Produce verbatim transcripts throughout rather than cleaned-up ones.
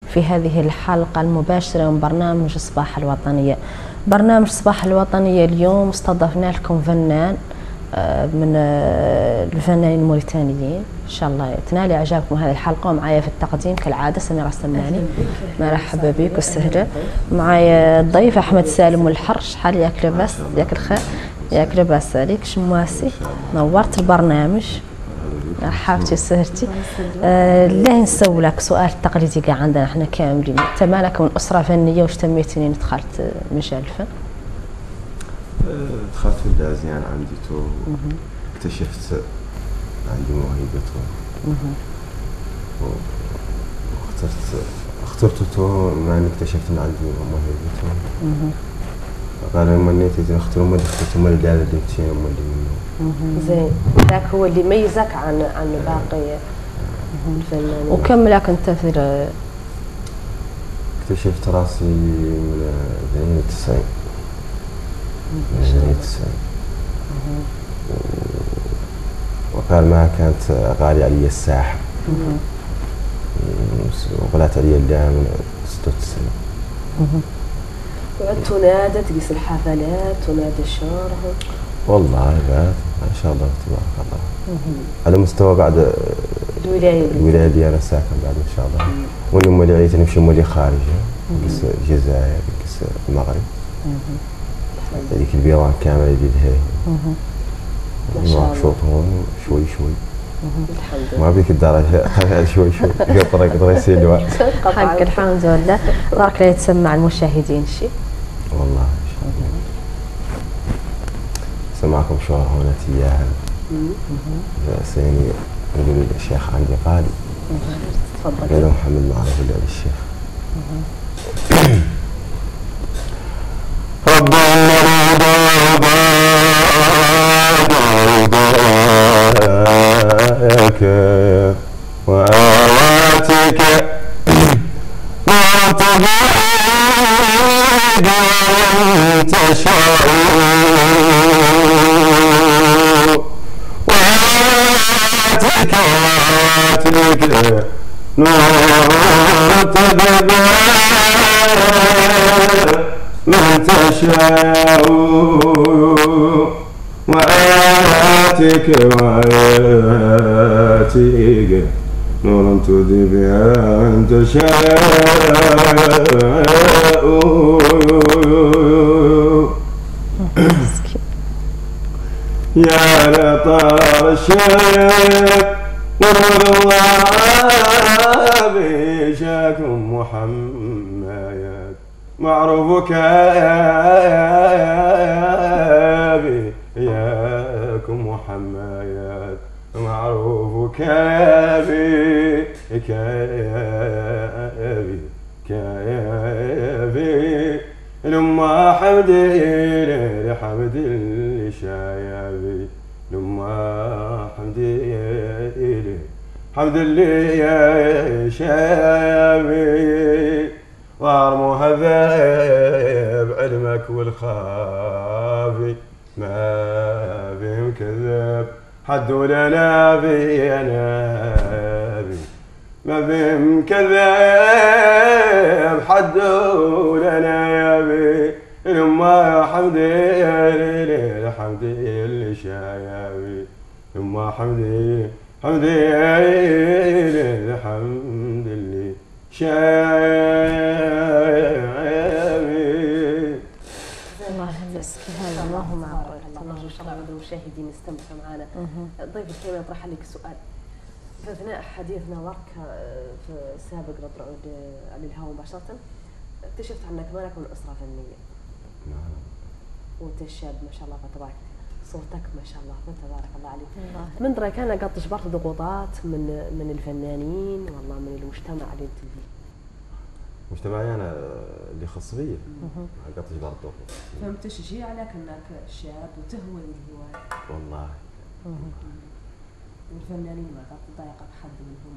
في هذه الحلقة المباشرة من برنامج صباح الوطنية. برنامج صباح الوطنية اليوم استضفنا لكم فنان من الفنانين الموريتانيين. ان شاء الله تنالي اعجابكم هذه الحلقه. ومعايا في التقديم كالعاده سميره السماني. مرحبا بك وسهلا. معايا الضيف احمد سالم والحرش. شحال ياك لاباس؟ ياك الخير؟ ياك لاباس عليك؟ شمواسي نورت البرنامج. مرحبتي وسهلتي. آه لا نسولك سؤال تقليدي كاع عندنا احنا كاملين. انت مالك من اسره فنيه واش تميتي منين دخلت مجال الفن؟ دخلت في الدازيان عندي تو اكتشفت عندي موهبة تو واخترت اخترت تو مع اني اكتشفت ان عندي موهبة تو قالوا لما نيتي نختار ما اخترت ما اللي اللي تشي ما اللي منه زين. ذاك هو اللي يميزك عن عن باقي الفنانين. وكملك انت في اكتشفت راسي من ثمانية وتسعين ثمانية وتسعين وقال ما كانت غالية علي الساحة وغلات علي اللعب من ستة وتسعين. وعدت تنادى تقيس الحفلات تنادى الشهر؟ والله بعد ما شاء الله تبارك الله على مستوى بعد الولاية الولاية ديالنا ساكن بعد ما شاء الله. واللي مولي عيت نمشي مولي خارج كيس الجزائر كيس المغرب هذيك البيران كامله اللي هي ما شاء الله شوطهم شوي شوي الحمد لله. ما بيك الدرجه شوي شوي قطره قطره يصير الوقت حق الحمد لله. بارك الله يتسمع المشاهدين شيء والله ان شاء الله. سمعكم شهر هنا تياها سيني يقول الشيخ عندي قال تفضل. قال محمد معروف اللي الشيخ رب المريض وبارك وآياتك ما تبيد تشاء وآياتك وآياتك نور تبيد من تشاء وآياتك وآياتك نور تضي بها من تشاء. يا لطار الشيخ ونور الله بشاكم محمد معروفك بي ياكم محمد معروفك بي كابي كابي لما حمدي لحمد الشايبي لما حمدي حمد اللي يا شايبي وارمو هذاب علمك والخافي ما بهم كذب حد ولا نبي يا نبي ما بهم كذب حد ولا نبي لما حمدي حمدي اللي شايبي لما حمدي حمدي حمد اللي شايبي. الله يهديك. هذا ما هو معقول. نرجو ان شاء الله المشاهدين يستمتعوا معنا. ضيف الكريم يطرح لك سؤال. في اثناء حديثنا وراك في السابق للطرود على الهواء مباشره اكتشفت عنك مالك من اسره فنيه. نعم. وانت شاب ما شاء الله فتبارك صوتك ما شاء الله تبارك الله عليك. من دراك انا قد جبرت ضغوطات من من الفنانين والله من المجتمع اللي انت فيه. مجتمعي انا اللي خاص بيا قد جبرت ضغوط. فهمت شيء عليك انك شاب وتهوى الهوايه. والله. والفنانين ما قد تضايقك حد منهم؟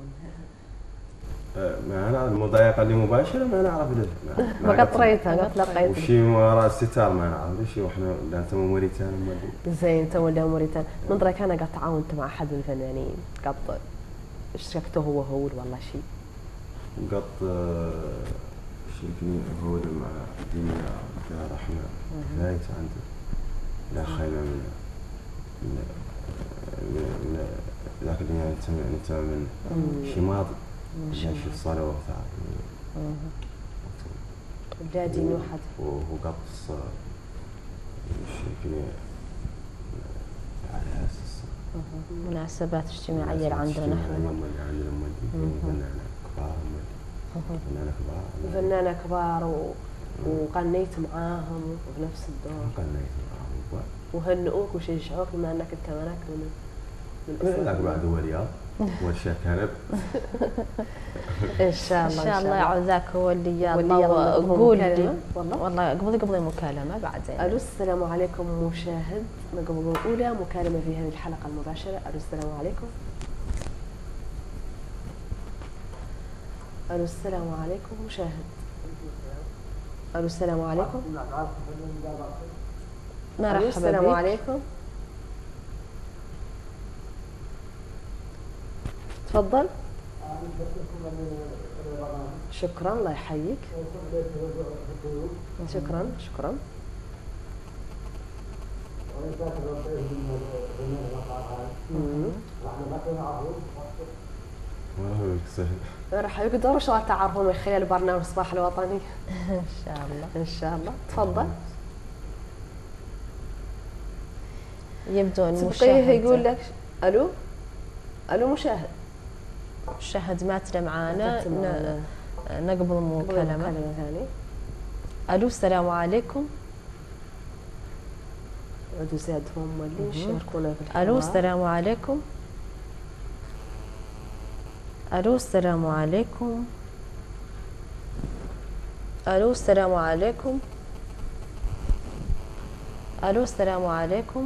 ما انا المضايقه اللي مباشره ما نعرف له ما قد طريتها قد لقيت وشي وراء الستار ما نعرف شي وحنا لا تم موريتان مولي زين تو ولا موريتان. من دراك انا قد تعاونت مع احد من الفنانين قد اشتركته هو هو والله شيء وقط شيكني هو مع الدنيا فيها رحمة فايت عنده لا خيمة من من من ذاك الدنيا أنت من شي ماضي جاي شي الصلاة وثار بلادي واحد وقط شيكني على أساس مناسبات اجتماعية اللي عندنا نحن. يوم اللي عندنا مولدي فنانة كبار مولدي فنانة كبار فنانة كبار و... وغنيت معاهم بنفس الدور. غنيت معاهم وهنئوك وشجعوك بما انك انت كمان من من لا بعد هو رياض والشيخ كنب. ان شاء الله ان شاء الله يعود ذاك هو اللي يا الله قول لي والله والله قبل قبل المكالمة بعدين. الو السلام عليكم مشاهد، قبل اولى مكالمة في هذه الحلقة المباشرة. الو السلام عليكم. الو السلام عليكم مشاهد. الو السلام عليكم. مرحبا. السلام عليكم. تفضل. شكرا الله يحييك. شكرا شكرا. راح يقدروا شو تعرفوا من خلال برنامج الصباح الوطني. ان شاء الله ان شاء الله. تفضل. يبدو ان المشاهد يقول لك الو الو مشاهد. مشاهد ماتنا معانا نقبل مكالمة ثانية. الو السلام عليكم. عدوا زادهم اللي يشاركونا في الحوار. الو السلام عليكم. الو السلام عليكم. الو السلام عليكم. الو السلام عليكم.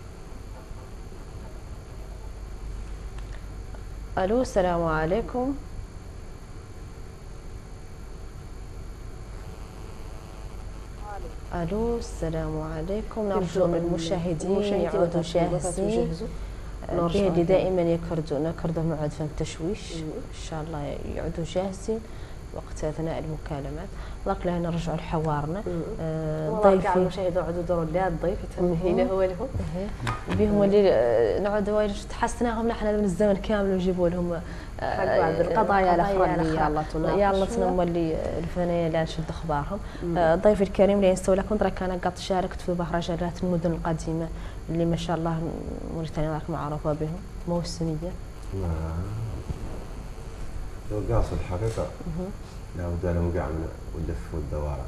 الو السلام عليكم. الو السلام عليكم. نرجو من المشاهدين يعودوا جاهزين به اللي دائما يكردوا نكردوا موعد فم تشويش ان شاء الله يعودوا جاهزين وقت اثناء المكالمات. لك لا نرجع لحوارنا. ضيفي المشاهدين يعودوا دوروا لا الضيف يتمهينا هو لهم بهم اللي نعود تحسناهم نحن من الزمن كامل ونجيبوا لهم القضايا الاخرى الله تناقش يلا تنمولي الفنانين لا نشد اخبارهم. ضيفي الكريم اللي نسولك كنت راك انا قد شاركت في مهرجانات المدن القديمه اللي ما شاء الله موريتانيا راك معروفه بهم موسميه. لو قاصد الحقيقه لا بد لهم قاع من واللف والدواره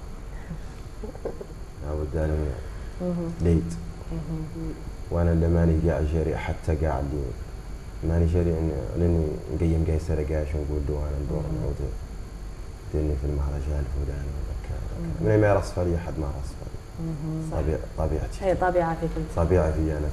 لا بد لهم ليد وانا اللي ماني قاع جري حتى قاع اللي ماني جري لاني نقيم قيسر قاش ونقول له انا ندور نعود ديني في المهرجان الفلاني وذاك من ما يرصف لي احد ما رصف لي طبيعتي هي طبيعه فيك انت طبيعه في انا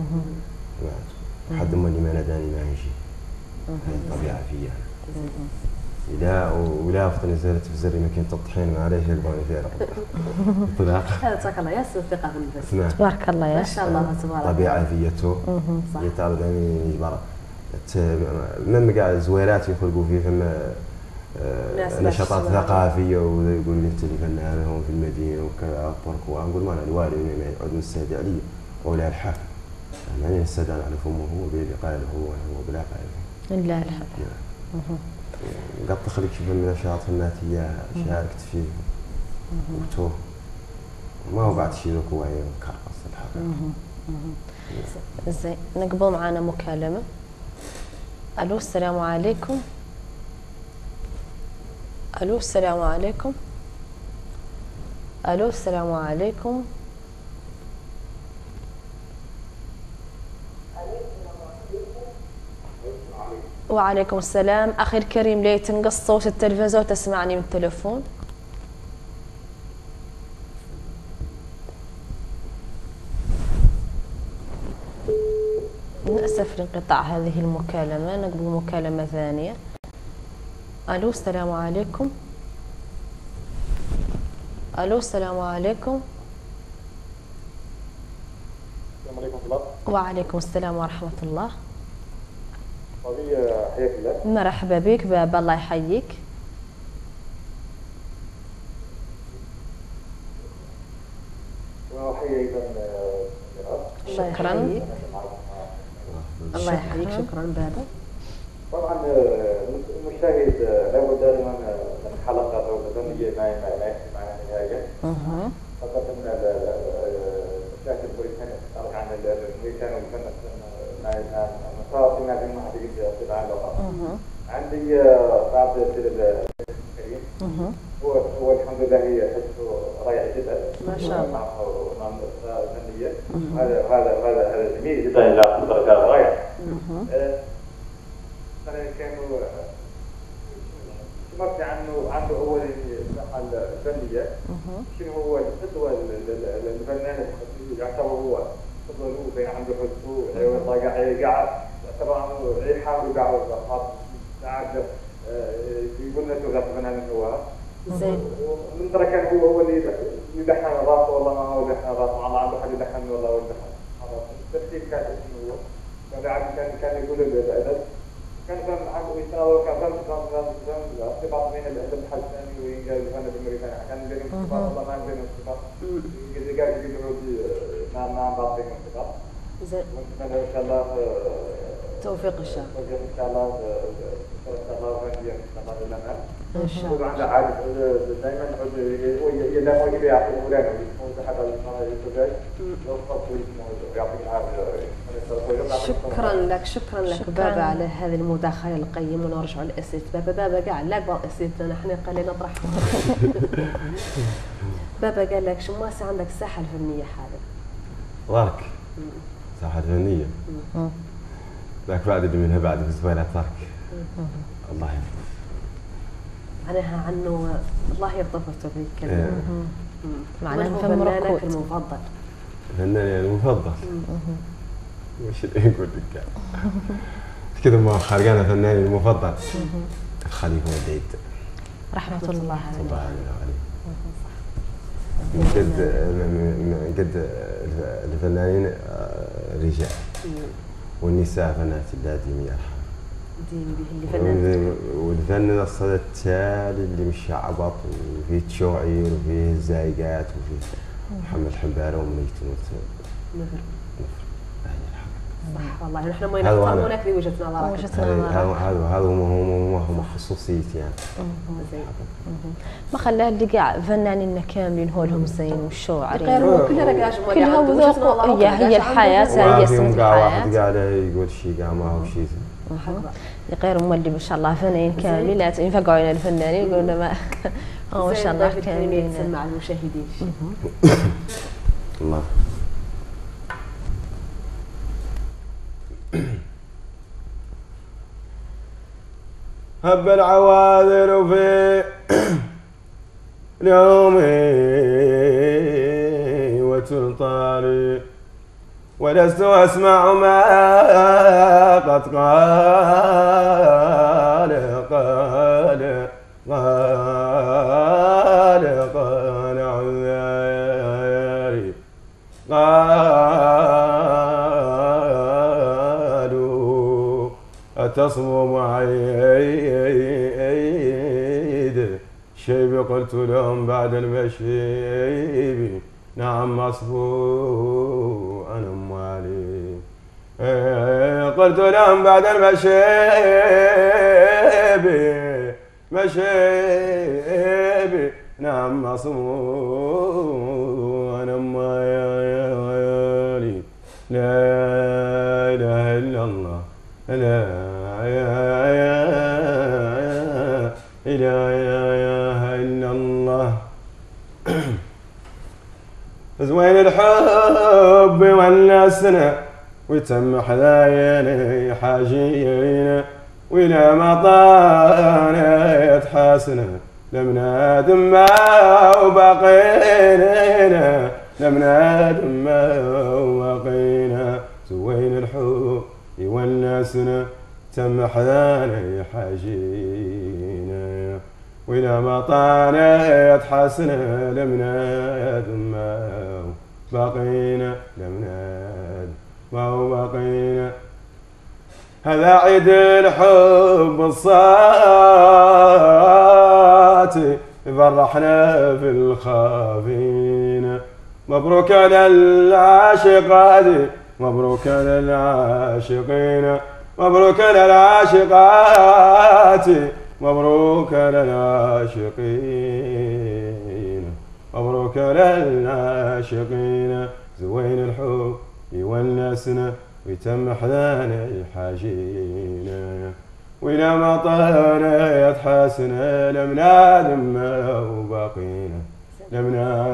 حد ما اللي ما ناداني ما نجي هي طبيعه في انا لا ولا فطني زالت في زري ما كنت الطحين ما عليه الباني فيها طلاق هذا تبارك الله ياسر الثقه في النفس تبارك الله ياسر ما شاء الله تبارك الله طبيعه فيته يتعرض يعني يجبر من قاعد زويرات يخلقوا فيه فما نشاطات ثقافيه ويقول لي انت اللي فنان هون في المدينه وكذا بركوا نقول ما انا الوالد ما يقعد يستهدي علي ولا الحاف يعني السدان على فمه هو بيلي قال هو هو بلا قال لا الحف قد تخلق شبه من النشاط الناتية شاركت فيه وقته ما هو بعد شيء ذوك وعي كرقص الحقيقة. زين نقبل معنا مكالمة. الو السلام عليكم. الو السلام عليكم. الو السلام عليكم. وعليكم السلام. أخي الكريم ليه تنقص صوت التلفزة وتسمعني من التلفون؟ نأسف لانقطاع هذه المكالمة. نقبل مكالمة ثانية. ألو السلام عليكم. ألو السلام عليكم. السلام عليكم ورحمة الله. وعليكم السلام ورحمة الله. حياك الله. مرحبا بك بابا الله يحييك. وأحيي أيضا شكرا. الله يحييك. شكرا بابا. طبعا المشاهد لابد دائما من حلقة فنية ما ما يحكي معنا نهاية. فقط ان المشاهد الموريتاني تتحرك عن الموريتاني والفن صار في نادي ما حد يقدر يصير عن لغة. عندي بعض الكريم هو هو الحمد لله هي حسه رائع جدا ما شاء الله. فنية. هذا هذا هذا هذا جميل جدا الى درجة رائعة. كانوا سمعت عنه عنده اول الساحه الفنيه. شنو هو القدوه الفنان يعتبر هو قدوه له بين عنده حسه قاعد يعتبر عنه يحاول يقعد ساعات يقول لنا شو الفنان هو زين. من ترى كان هو هو اللي يلحن راسه والله ما هو يلحن راسه والله عنده حد يلحن والله هو يلحن. الترتيب كان هو كان كان يقول الادب كان فهم عنده يساوي كان فهم فهم فهم ارتباط بين الادب الحسني وينقل الفن الامريكاني كان بينهم ارتباط والله ما بينهم ارتباط اذا قاعد يقولوا ما ما بعض بينهم ارتباط. زين. ونتمنى ان شاء الله توفيق ان شاء الله. توفيق ان شاء الله ان شاء الله وهي ان شاء الله لنا. ان شاء الله. وعنده عاد دائما هو يلا مو يعطي مولانا هو حتى يتزوج لو خاطر يعطيك العافيه. شكرا لك. شكرا لك شكراً. بابا على هذه المداخله القيمه. ونرجع لاسئله بابا. بابا كاع لا بعض اسئلتنا نحن قال لي نطرحها. بابا قال لك شو ما عندك الساحه الفنيه حاليا؟ ضرك ساحة فنية ذاك بعد اللي منها بعد بالزبالة ترك. الله يحفظه. معناها عنه الله يرتبط بك. معناها من هو فن فنانك ركود. المفضل؟ فناني المفضل وش اللي يقول لك كذا ما خارجانا فناني المفضل الخليفة وليد رحمة الله عليه. الله عليه. من قد من قد الفنانين رجال والنساء فنات الله ديم يرحم. ديم به اللي فنان. والفن الصدى التالي اللي مش عبط وفيه تشوعير وفيه زايقات وفيه محمد حنبالة ومنيت نفر. صح والله نحن ما هذا نحترم ونكذب وجهة نظرك. وجهة هذا نظر. هذا هذا هو هو خصوصيتي يعني. زين. ما خلاه اللي قاع فنانين كاملين هو لهم زين والشوعري غير كل رجاج كلها وذوق. هي هي الحياة هي سنة الحياة. واحد الحياة. قاعد يقول شيء قاعد ما هو شيء. غير مولي ما شاء الله فنانين كاملين لا ينفقوا علينا الفنانين يقولون ما هو ما شاء الله كاملين. تسمع المشاهدين. الله. هب العواذل في نومي وتلطاري ولست أسمع ما قد قال قال قال قال عذاري قالوا أتصمم عيد شيب قلت لهم بعد المشيب نعم مصبو أنا أموالي قلت لهم بعد المشيب مشيب نعم مصبو أنا أموالي لا إله إلا الله لا إله إلا الله. زوين الحب والنسنا ويتم حذاينا حاجينا وإلى مطانا يتحاسنا لم نادم ما وبقينا لم نادم ما وبقينا زوين الحب والنسنا تم حذانا حاجينا وإلى مطانا يتحسنا لم نادم ما بقينا لم نادم ما بقينا. هذا عيد الحب الصاتي فرحنا في الخافين مبروك على العاشقات مبروك على العاشقين مبروك على العاشقات مبروك على العاشقين مبروك على العاشقين زوين الحب يونسنا ويتم أحزان حاجينا وإلى ما طارت حاسنا لم نادم وباقينا لم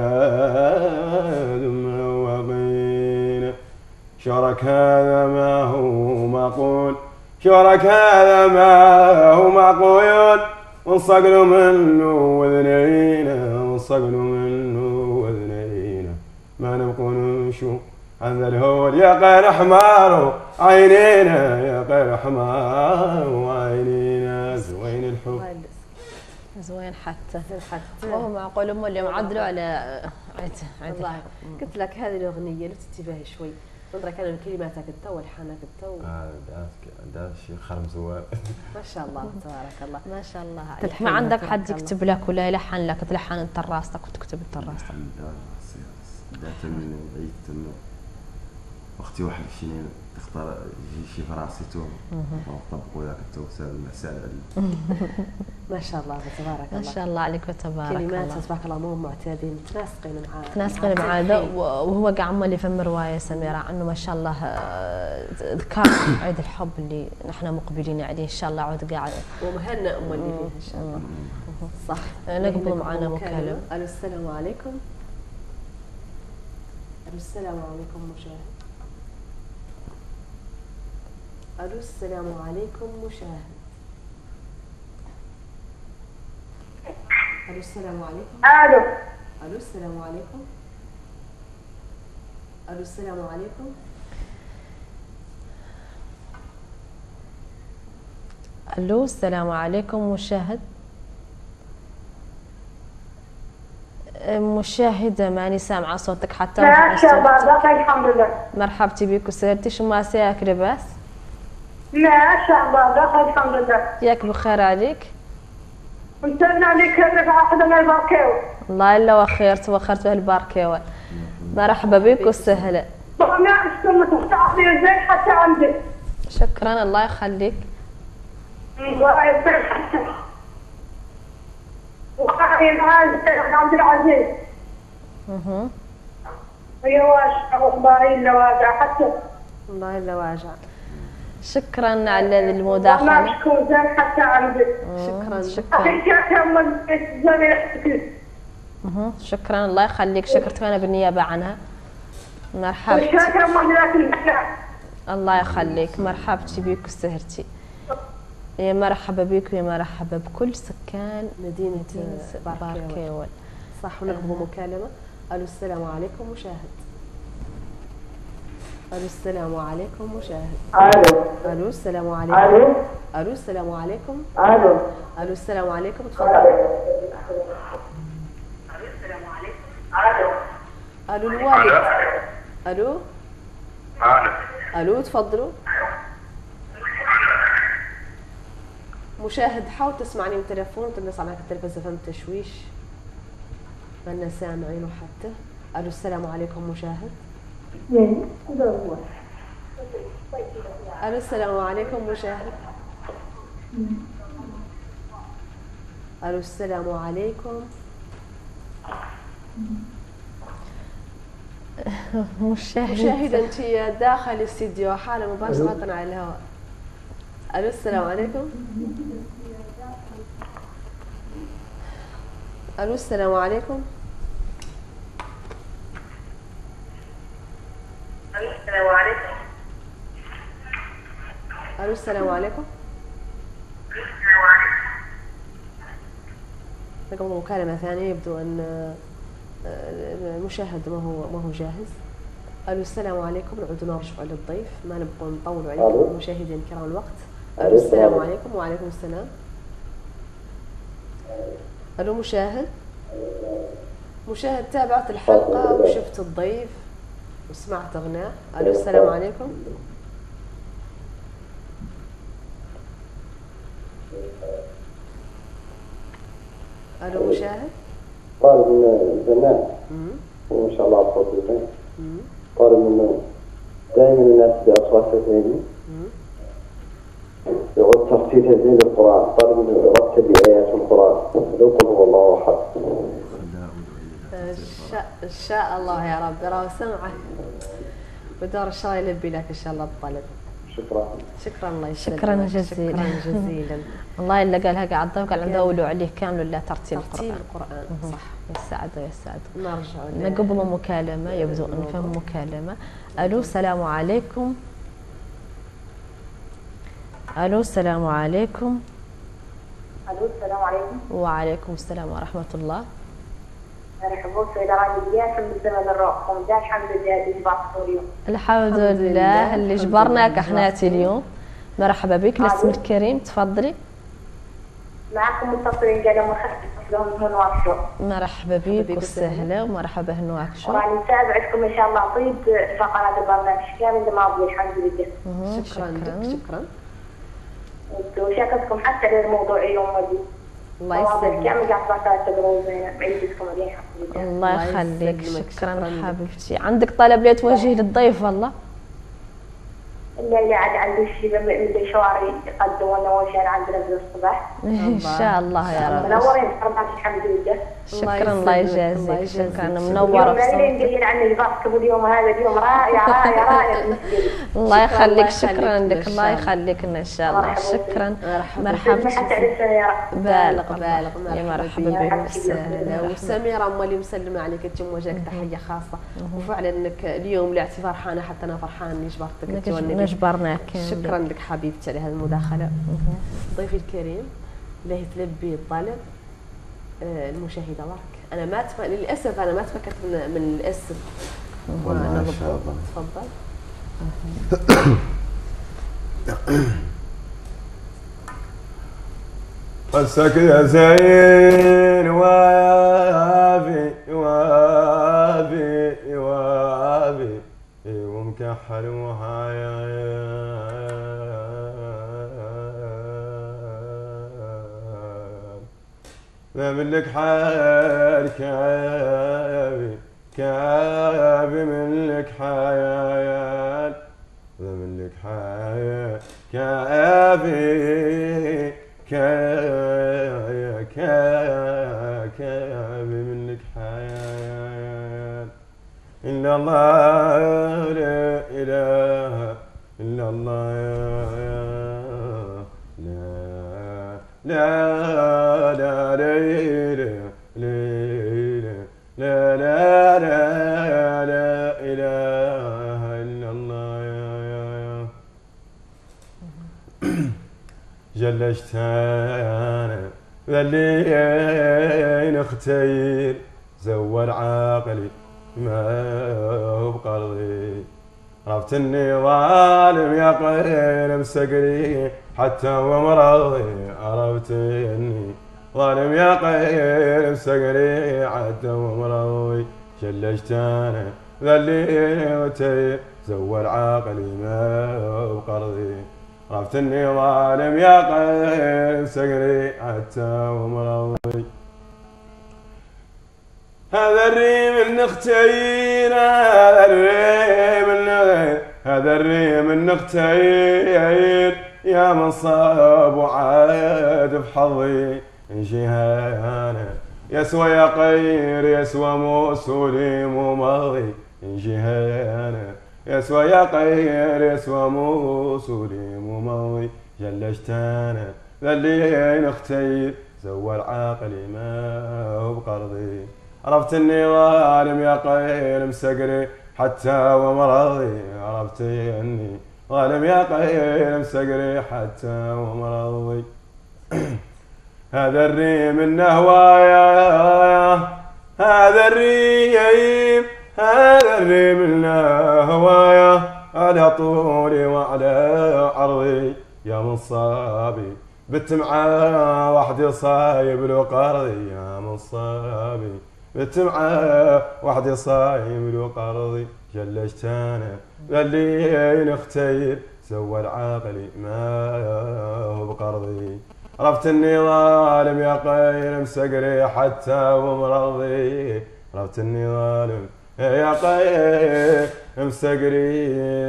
نادم وباقينا شرك هذا ما هو معقول شرك هذا ما هو معقول ونصقل منه وذنينا ونصقل منه وذنينا ما نبقى نشوف عن ذا الهول يا غير حمار عينينا يا غير حمار وعينينا زوين الحب زوين حتى حتى وهو معقول هم اللي معدلوا على عيد عيد والله قلت لك هذه الاغنيه لو تنتبهي شوي نظرة كان كلماتك التو والحانك التو اه ده شيء خرم زوال ما شاء الله تبارك الله ما شاء الله عليك ما عندك حد يكتب لك ولا يلحن لك تلحن انت راسك وتكتب انت راسك ده من بعيد اختي واحد شنين تختار شي في راسي تو طبقوا ذاك التوسع المسائل ما شاء الله تبارك الله ما شاء الله عليك وتبارك الله كلمات تبارك الله مو معتادين متناسقين مع متناسقين مع هذا وهو قاعد عمال يفهم روايه سميره عنه ما شاء الله ذكر عيد الحب اللي نحن مقبلين عليه ان شاء الله عود قاعد ومهنا ام اللي فيه ان شاء الله صح نقبل معنا مكالمه. الو السلام عليكم. الو السلام عليكم مشاهد. الو السلام عليكم مشاهد. الو السلام عليكم. الو الو السلام عليكم. الو السلام عليكم. الو السلام عليكم مشاهد. مشاهدة ماني سامعة صوتك حتى ما شاء الله الحمد لله. مرحبتي بك وسهرتي شو ما سياك لباس؟ ما شاء الله دخل الحمد لله. ياك بخير عليك؟ نتمنى عليك رفع أحد من الباركيو. الله إلا وخيرت وخرت بهالباركيو. مرحبا بك وسهلا. طبعا اشكرك وتعطي زين حتى عندي. شكرا الله يخليك. الله يسعدك حتى. وخلي العز عبد العزيز. اها. هي واش والله إلا واجع حتى. والله إلا واجع. شكرا على المداخلة. ما شكون زين حتى عندي. شكرا شكرا. اها شكرا الله يخليك شكرت انا بالنيابة عنها. مرحبا. شكرا مرحبا. الله يخليك مرحبتي بك وسهرتي. يا مرحبا بك ويا مرحبا بكل سكان مدينة باركيول. صح ونقبل مكالمة. الو السلام عليكم مشاهد. الو السلام عليكم مشاهد. الو الو السلام عليكم. الو الو السلام عليكم. الو الو السلام عليكم تفضل. الو السلام عليكم. الو الو الوالد. الو الو تفضلوا. مشاهد حاول تسمعني من تليفون وتنص عليك التلفزيون فهم تشويش ما لنا سامعينه حتى. الو السلام عليكم مشاهد. الو السلام عليكم مشاهد. الو السلام عليكم. مشاهد مشاهدة انت داخل الاستديو حالة مباشرة على الهواء. الو السلام عليكم. الو السلام عليكم. الو السلام عليكم. الو السلام عليكم. نقوم مكالمة ثانية يبدو أن المشاهد ما هو ما هو جاهز. الو السلام عليكم. نعود نرجع للضيف ما نبقى نطول عليكم مشاهدينا الكرام الوقت. الو السلام عليكم. وعليكم السلام. الو مشاهد. مشاهد تابعت الحلقة وشفت الضيف وسمعت اغنية. الو السلام عليكم. الو مشاهد. طالب الفنان. وما شاء الله الصوت زين. طالب منه دائما الناس بأصواتها زينة يعود ترتيبها زين للقرآن. طالب منه يرتب بآيات القرآن لو قل هو الله أحد. إن شاء الله يا رب. راهو سمعك ودور الشرع يلبي لك إن شاء الله الطلب. شكرا. شكرا الله يسلمك. شكرا جزيلا. شكرا جزيلا. والله إلا قالها قاعد الضيف قال عنده أولو عليه كامل لا ترتيل ترتيل القرآن. القرآن صح. يسعده يسعده. نرجع نقبل مكالمة يبدو أن فهم مكالمة. ألو السلام عليكم. ألو السلام عليكم. الو السلام عليكم. وعليكم السلام ورحمة الله. مرحبا سيدة راني دياش من زمن الرقم داش الحمد لله اللي جبرته اليوم. الحمد لله اللي جبرناك احناتي اليوم. مرحبا بك الاسم الكريم تفضلي. معكم متصلين قالوا ما خفتش لهم من واكشوب. مرحبا بك وسهلا ومرحبا هنواكشو. راني متابعتكم ان شاء الله طيب فقرات البرنامج كامل الماضي الحمد لله. شكرا لك شكرا. وشكرتكم حتى للموضوعية ومدي. الله يسلمك. كامل قاعد تعتبروا بعيدتكم عليه الحمد لله. الله يخليك شكرا حبيبتي. عندك طلب لي توجهي للضيف والله؟ إلا اللي عاد عنده شيء من الشوارع يقدموا لنا أول شيء عندنا في الصباح. إن شاء الله يا رب. منورين برنامج الحمد لله. شكرا الله يجازيك. شكرا منورة بصوتك. اليوم عن جباركم اليوم هذا اليوم رائع رائع رائع. الله يخليك شكرا لك. الله يخليك لنا إن شاء الله. شكرا مرحبا. حتى على السنة يا رب. بالغ بالغ. يا مرحبا بك وسهلا. وسميرة أم اللي مسلمة عليك أنت وجهك تحية خاصة. وفعلا أنك اليوم لعتي فرحانة حتى أنا فرحانة إني جبرتك. نجبرناك. شكرا لك حبيبتي على هذه المداخلة. ضيفي الكريم له تلبي الطلب آه المشاهدة برك. أنا ما تف... للأسف أنا ما تفكرت من, من الاسم. والله إن شاء الله. تفضل. قصك يا زين وافي وافي وافي ومكحل وهايا ما من لك حال كابي كابي من لك حيال ما من لك حيال كابي كابي كابي من لك حيال إلا الله لا إله إلا الله لا لا لا لا لا لا لا لا إله إلا الله جل اشتانا ذلين اختير زول عقلي ما بقلبي عرفت اني ظالم يا قيل مسقري حتى ومرضي عرفت اني ظالم يا قيل مسقري حتى ومرضي شلشتانا ذليتي زول عقلي ما بقرضي عرفت اني ظالم يا قيل مسقري حتى ومرضي هذا الريم النختين هذا الريم النختين هذا الريم النختين يا من صاب وعاد بحظي انجهانا يسوى يا قير يسوى موسولي ممضي انجهانا يسوى يا قير يسوى موسولي ممضي جلشتانا ذلين اختير زول عاقلي ما بقرضي عرفت اني ظالم يا قيل مسقري حتى ومرضي عرفت اني ظالم يا قيل مسقري حتى ومرضي هذا الريم النهوايا هذا الريم هذا الريم النهوايا على طولي وعلى عرضي يا من صابي بت معاه وحدي صايب له قرضي يا من صابي بت معاه وحدي صايب له قرضي جلشتانا ذلين اختير سوى العاقلي ما هو بقرضي عرفت اني ظالم يا قيل مسقري حتى ومرضي عرفت اني ظالم يا قايم مسقري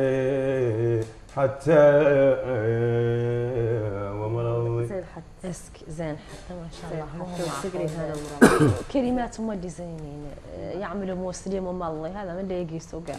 حتى ومرضي. زين حتى اسك زين حتى ما شاء الله مو حتى وسقري هذا معقول. مرض. كلمات هم اللي زينين يعملوا مسلم ومالله هذا من اللي يقيسوا كاع.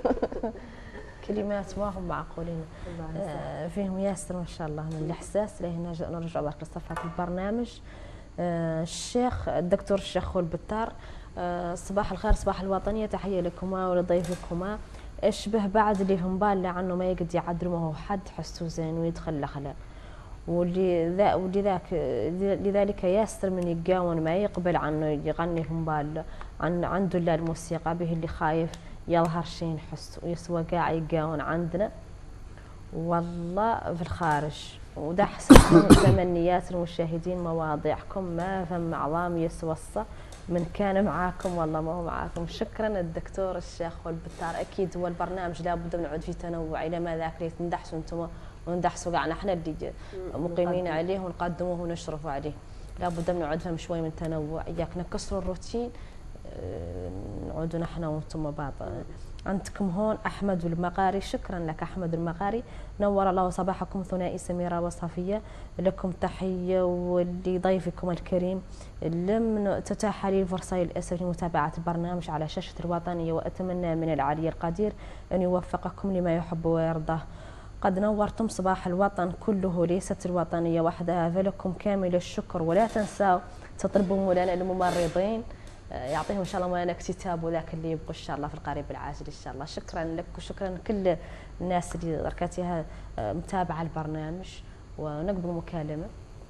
كلمات ما هم معقولين. آه فيهم ياسر ما شاء الله من الاحساس. لهنا نرجع برك لصفحه البرنامج. آه الشيخ الدكتور الشيخ البتار. آه صباح الخير صباح الوطنيه، تحيه لكما ولضيفكما. اشبه بعد اللي هم بالله عنه ما يقد يعدل ما هو حد حسه زين ويدخل لخلا. واللي ذا ولذاك لذلك ياسر من يقاون ما يقبل عنه يغني لهم بال عن عنده لا الموسيقى به اللي خايف يظهر شيء نحس ويسوى قاع يقاون عندنا والله في الخارج. وده حسن تمنيات المشاهدين مواضيعكم ما فم عظام يسوى من كان معاكم والله ما هو معاكم. شكرا الدكتور الشيخ والبتار. اكيد هو البرنامج لابد نعود فيه تنوع الى ما ذاك اللي تندحسوا انتم وندحسوا قاعنا احنا اللي مقيمين عليه ونقدموه ونشرفوا عليه. لابد نعود فهم شوي من تنوع اياك نكسروا الروتين نعودوا نحن وانتم بعض. عندكم هون احمد المغاري. شكرا لك احمد المغاري، نور الله صباحكم ثنائي سميره وصفيه. لكم تحيه ولضيفكم الكريم. لم تتاح لي الفرصه للاسف لمتابعه البرنامج على شاشه الوطنيه، واتمنى من العلي القدير ان يوفقكم لما يحب ويرضاه. قد نورتم صباح الوطن كله، ليست الوطنيه وحدها، فلكم كامل الشكر. ولا تنسوا تطلبوا مولانا الممرضين يعطيهم ان شاء الله مولانا كتاب وذاك اللي يبقوا ان شاء الله في القريب العاجل ان شاء الله. شكرا لك وشكرا لكل الناس اللي ركاتها متابعه البرنامج. ونقبل مكالمه.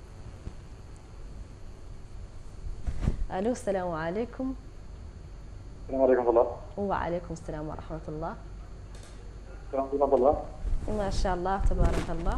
الو السلام عليكم. السلام عليكم ورحمة الله. وعليكم السلام ورحمه الله. السلام عليكم ورحمة الله. ما شاء الله تبارك الله.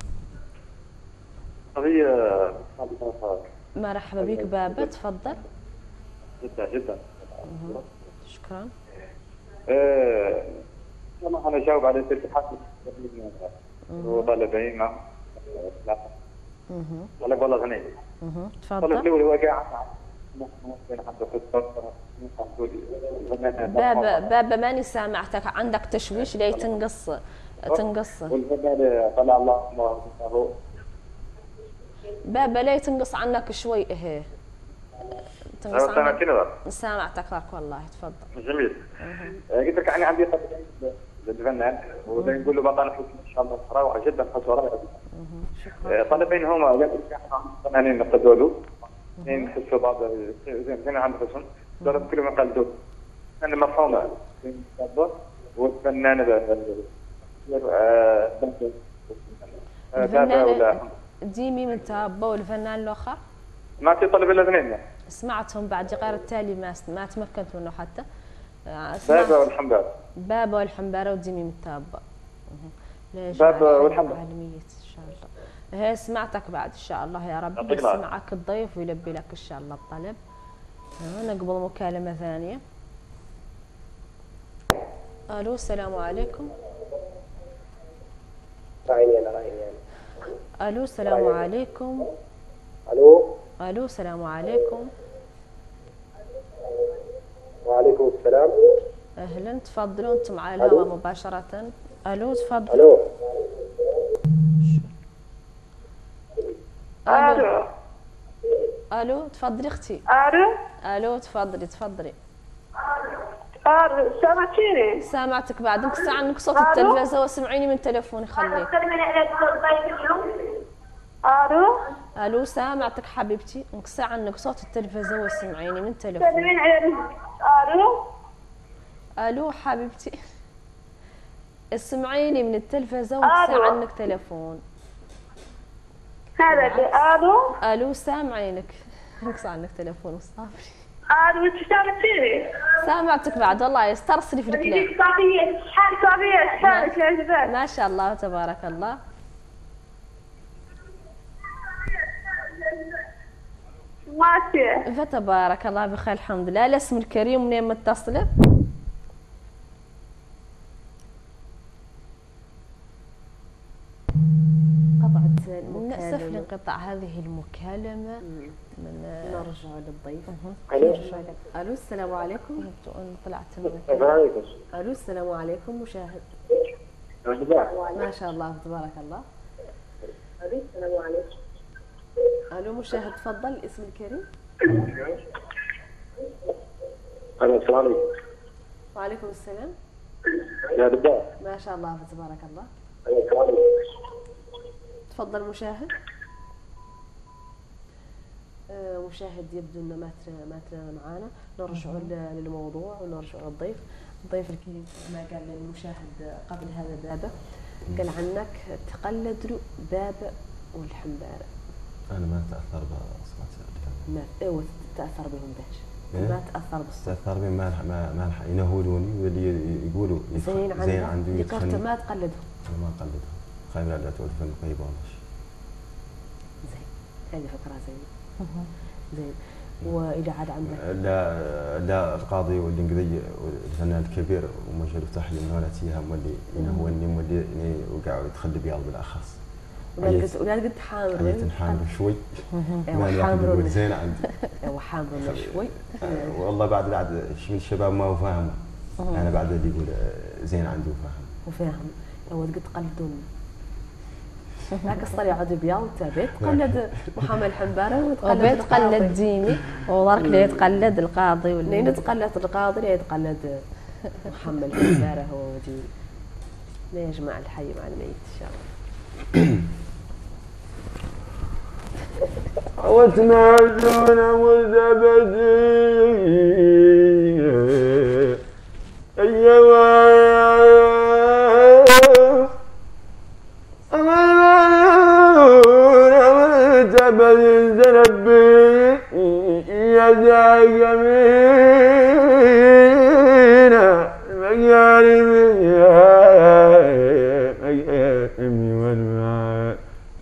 قضية مرحبا بك بابا تفضل. جدا جدا. شكرا. ااا والله انا اجاوب على الاتحاد وطالبين ما اها طلب والله غني. اها الطلب تفضل. الاول هو قاعد بابا بابا ماني سامعتك، عندك تشويش لي تنقص تنقص. والفنان طلع الله الله بابا لي تنقص عنك شوي. ايه تنقص عنك. سامعتني؟ سامعتك لك والله تفضل. جميل. قلت لك يعني عندي قضية للفنان وزي نقول له بطل حسن ان شاء الله روعه جدا حسن روعه. طلبين هما فنانين نقدوا له اثنين نحسوا بعض زين زين عند حسن ضرب كلهم يقلدوه. انا مفهومه والفنان الفنان ديمي من تابا والفنان الاخر ما في طلب الا اثنين. سمعتهم بعد غير التالي ما ما تمكنت منه حتى. بابا والحنبال. بابا والحنبارة وديمي من تابا. بابا والحنبال. عالمية ان شاء الله. هي سمعتك بعد ان شاء الله يا رب. يسمعك الضيف ويلبي لك ان شاء الله الطلب. نقبل مكالمة ثانية. الو السلام عليكم. رايني انا رايني انا. الو السلام عليكم. الو. الو السلام عليكم. وعليكم السلام. اهلا تفضلوا انتم على الهواء مباشرة. الو تفضل. الو. الو. الو تفضلي اختي. الو. الو تفضلي تفضلي. الو سامعتيني؟ سامعتك بعد نقص عنك صوت التلفزة واسمعيني من تليفوني خليك. الو. الو سامعتك حبيبتي، نقص عنك صوت التلفزة واسمعيني من تليفوني. الو. الو حبيبتي اسمعيني من التلفزة ونقص عنك تليفون. هذا الو. الو سامعينك نقص عنك تليفون وصافي. الو انت سامعتيني؟ سامعتك بعد والله يسترسلي في الكلام. صافية شحال صافية شحالك يا جبال؟ ما شاء الله تبارك الله. ماشي. فتبارك الله بخير الحمد لله. الاسم الكريم منين متصلة؟ قطعت للاسف لانقطاع هذه المكالمة من نرجع للضيف. الو الو السلام عليكم. طلعت السلام عليكم. الو السلام عليكم مشاهد. ما شاء الله تبارك الله. الو السلام عليكم. الو مشاهد تفضل الاسم الكريم. الو السلام عليكم. وعليكم السلام. يا رجال. ما شاء الله تبارك الله. السلام عليكم. تفضل مشاهد. آه مشاهد يبدو انه ما ما معانا. نرجع للموضوع ونرجع للضيف. الضيف الكريم ما قال للمشاهد قبل هذا بابا، قال عنك تقلد له بابا والحنبارة. انا ما اتاثر باصوات الرجال. ما ايوه تاثر بهم باش إيه؟ ما تاثر بالصوت. تاثر بهم ما ما ما راح ينهولوني واللي يقولوا زين عندك زين عنده ذكرت ما تقلدهم. انا ما اقلدهم، خايف لا تعود في المقيبه ولا شيء. زين هذه فكره زين. زين والى عاد عندك لا لا القاضي والانقذي والفنان الكبير ومجهول فتح لي من هنا تيها مولي ينهوني مولي وقعوا يدخل لي بياض بالاخص. ولا قلت ولا قلت حامل. عيت حامل شوي. ايوا حامل زين عندي. ايوا حامل شوي. والله بعد بعد من الشباب ما هو فاهم. انا بعد اللي يقول زين عندي وفاهم. وفاهم. ايوا قلت قلدون. لا قصر يعود بياض تابيت تقلد محمد حنبارة وتقلد تقلد ديمي وضرك اللي يتقلد القاضي واللي يتقلد القاضي اللي يتقلد محمد حنبارة هو وديمي. لا يجمع الحي مع الميت ان شاء الله. وتنادون مزبدي أيوة أمرون مزبدي زنبي يا ذا يمينا مقاربي مقاربي والمعاد.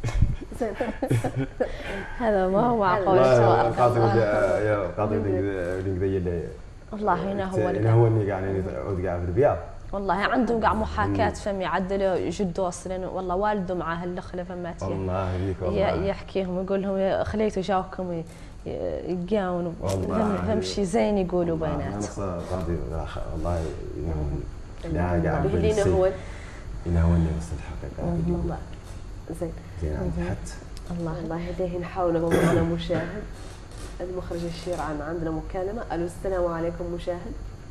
هذا ما هو معقول. قاضي يا قاضي الانقذيه اللي والله هنا هو هنا هو اللي قاعد يعود قاعد في البياض. والله عنده قاع محاكاة فم يعدلوا جدو اصلا والله والده مع هالخله فمات الله يهديك والله يحكيهم يقول لهم خليتوا جاوكم يقاونوا فهم شيء زين يقولوا بيناتهم. قاضي والله ينهون لا قاعد اللي ينهون ينهوني بس الحقيقه والله زين زين عندي حد. الله الله يهديه. نحاول نقوم معنا مشاهد المخرج الشير عن عندنا مكالمة. الو السلام عليكم مشاهد.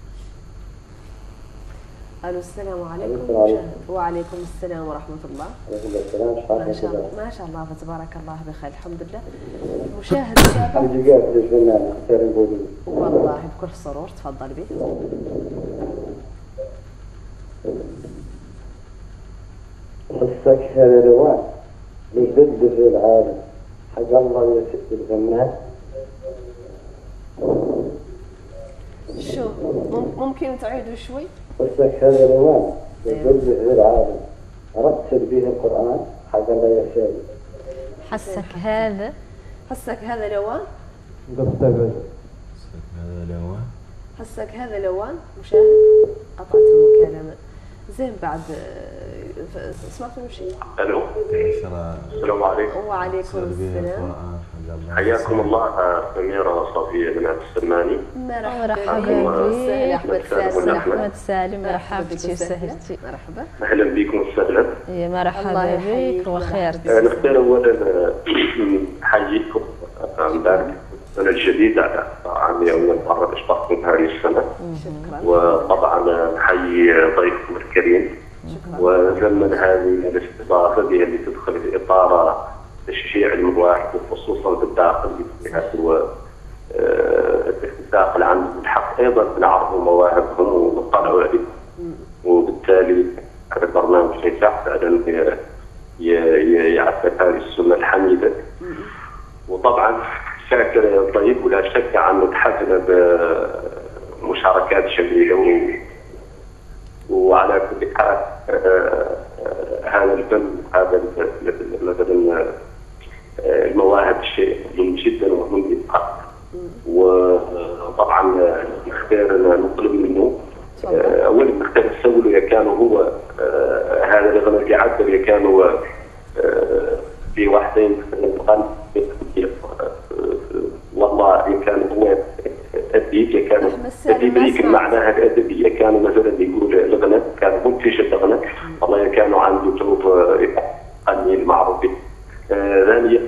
الو السلام عليكم مشاهد. وعليكم السلام ورحمة الله. وعليكم السلام. ما شاء الله ما شاء الله فتبارك الله بخير الحمد لله. مشاهد شابة الجيجات للفنان اختار البودي. والله بكل سرور تفضل بي. حسك هذا روان يجد في العالم حق الله يسد الفنان. شو ممكن تعيدوا شوي؟ حسك هذا روان يجد في العالم رتل به القرآن حق الله يسد. حسك هذا حسك هذا لوان. قصة هذا لوان. حسك هذا لوان مشاهد. قطعت المكالمة. زين بعد سمعتوا شيء؟ الو السلام عليكم. وعليكم السلام. حياكم الله سميرة صافية بنات السماني. مرحبا بك احمد سالم. احمد سالم مرحبا بك وسهلتي. مرحبا اهلا بكم وسهلا. يا مرحبا بك وخير. نختار اولا احييكم مبارك السنة الجديدة على عامي أول مرة أشتركتم هذه السنة. وطبعا نحيي ضيفكم الكريم وزمن هذه الاستضافة اللي تدخل في إطار تشجيع المواهب وخصوصا بالداخل الداخل عندهم الحق أيضا نعرفوا مواهبهم ونطلعوا عليهم وبالتالي هذا البرنامج يساعد فعلا يعطي هذه السنة الحميدة. وطبعا شاكر الضيف ولا شك عنه تحفنا بمشاركات جميله وعلى كل حال هذا الفن هذا مثلا المواهب شيء مهم جدا ومهم يتقدر. وطبعا نختار نطلب منه اولا نختار نسوله كان هو هذا الغنى اللي عدل كان هو في واحدين القلب والله إن كان هو أديب كان أديب معناها الأدبية، كانوا مثلا يقول الغنى كان منتج الغنى، والله كانوا عنده توب فنيين معروفين. ثانيا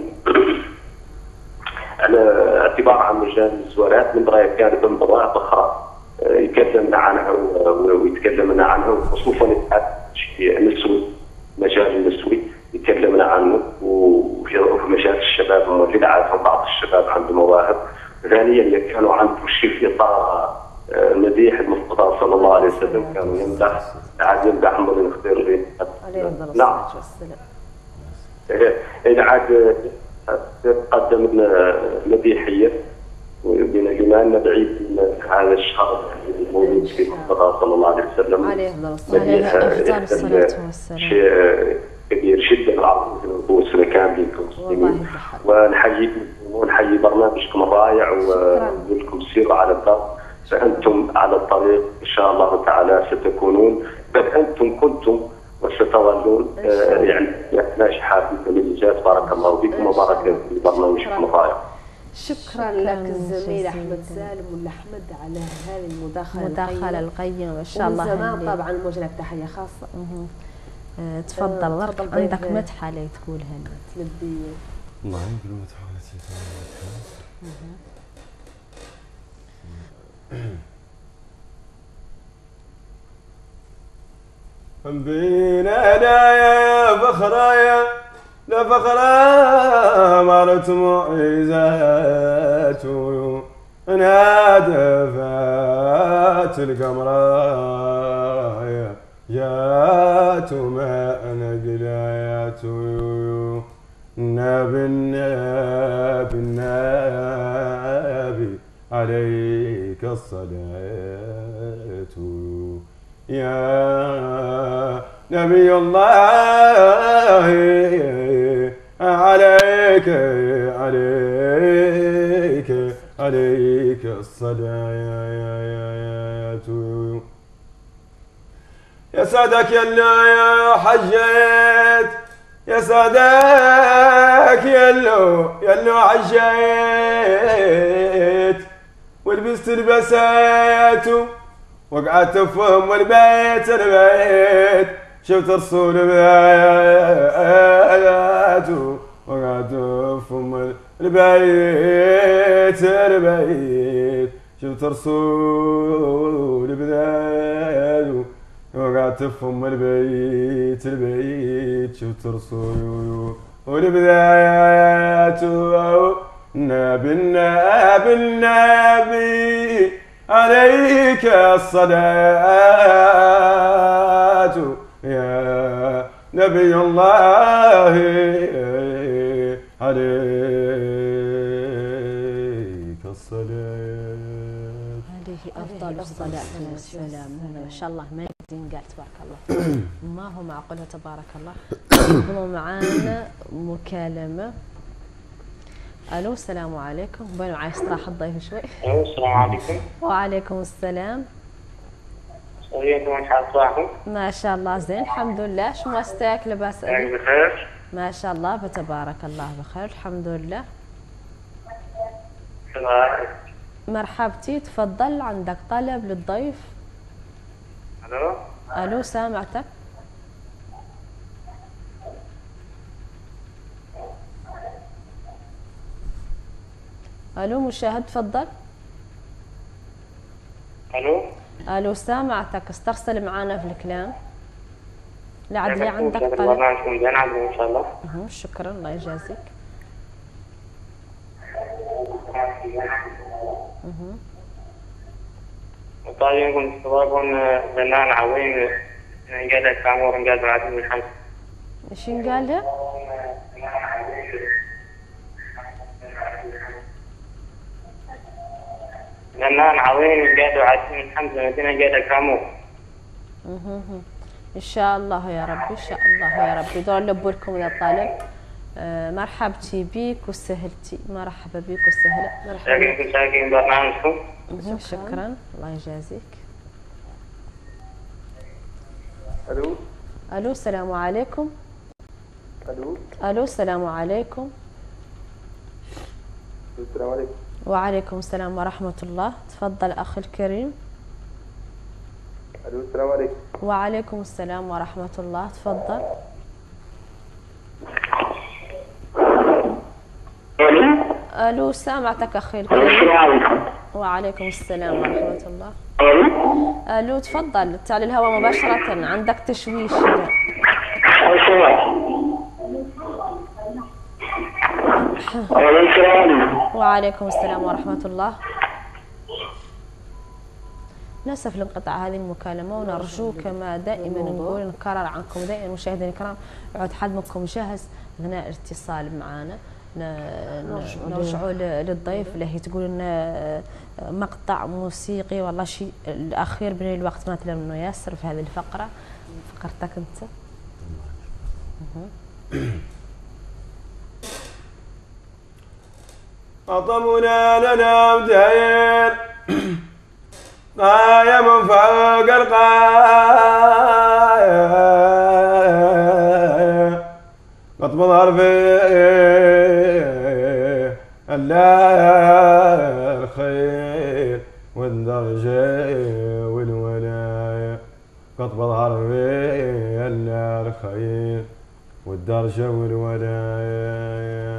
على اعتبار عن مجال الزوارات من رأي كانت من مواهب أخرى يتكلمنا عنها ويتكلمنا عنها، وخصوصا النسوي، مجال النسوي يتكلمنا عنه، وفي مجال الشباب موجود عادة بعض الشباب عنده مواهب. ثانيا كانوا عنده شيء في اطار مديح المصطفى صلى الله عليه وسلم، كانوا يمدح عاد يمدح من اختيار نعم. إذا عاد قدم مديحيه وبين الإيمان بعيد هذا الشهر الموجود في المصطفى صلى الله عليه وسلم عليه أفضل الصلاة والسلام، شيء كبير جدا عظيم في نفوسنا كاملين كمسلمين. ونحييكم ونحيي برنامجكم الرائع، ونقول لكم سيروا على الدرب، فأنتم على الطريق إن شاء الله تعالى ستكونون، بل أنتم كنتم وستظلون يعني ناجحات في الإنجاز. بارك الله بكم وبارك في برنامجكم الرائع. شكرا لك الزميل احمد سالم ولا احمد على هذه المداخله المداخله القيمه ما شاء الله. زمان طبعا موجه لك تحيه خاصه. أه تفضل أه عندك مدحه لي تقولها لي تلبي. الله يقول مدحه بينا يا فخرايا لا فخرا مرت معيزات نادفات القمرايا يا ما نقلايات النبي النبي النبي عليك الصلاة يا نبي الله عليك عليك عليك الصلاة يا سادك يلا يا حجيت يا سادك يلو يلو حجيت ولبست البسات وقعدت فهم البيت البيت شفت رسول بآياته وقعدت فهم البيت البيت شفت رسول بآياته وقعدت فهم البيت البيت شفت رسول بآياته النبي النبي النبي عليك الصلاة يا نبي الله عليك الصلاة. عليه أفضل الصلاة والسلام. ما شاء الله ما يزين قال تبارك الله. ما هو معقول تبارك الله. هو معانا مكالمة. الو السلام عليكم. بينو عايز راح الضيف شوي. الو السلام عليكم. وعليكم السلام. كيفكم ان شاء الله؟ ما شاء الله زين الحمد لله. شو مستاك لباس بخير؟ ما شاء الله فتبارك الله بخير الحمد لله. مرحبتي تفضل عندك طلب للضيف. الو الو سامعتك. الو مشاهد تفضل. الو الو سامعتك استرسل معانا في الكلام. لعد لي عندك طلب. برنامجكم زين عندكم ان شاء الله. اها شكرا الله يجازيك. اها طالبين تطلبون فنان عظيم قال كامور قال بعد من خمس. ايش قال له؟ فنان عظيم قال عاد من خمسة مدينة قال كامور. اها ان شاء الله يا رب ان شاء الله يا رب. دور لبوا لكم الطالب. أه مرحبتي بيك وسهلتي. مرحبا بيك وسهلا. مرحبا بك. شاكرين برنامجكم. شكرا الله يجازيك. الو الو السلام عليكم. الو الو السلام عليكم. السلام عليكم. وعليكم السلام ورحمة الله. تفضل أخي الكريم. الو السلام عليكم. وعليكم السلام ورحمة الله. تفضل. ألو سامعتك أخي الكريم. وعليكم السلام ورحمة الله. ألو تفضل، تعال الهواء مباشرة، عندك تشويش. وعليكم السلام ورحمة الله. نأسف لانقطاع هذه المكالمة، ونرجو كما دائما نقول نكرر عنكم دائما مشاهدينا الكرام، يعود حدكم جاهز أثناء الاتصال معنا. نرجعوا للضيف اللي تقول لنا مقطع موسيقي والله شيء الأخير بين الوقت مثلا إنه ياسر في هذه الفقرة، فقرتك أنت. أطمنا لنا بداير قايم فوق القاية قطب ظرفي الله الخير والدرجة والولاية قطب ظرفي الله الخير والدرجة والولاية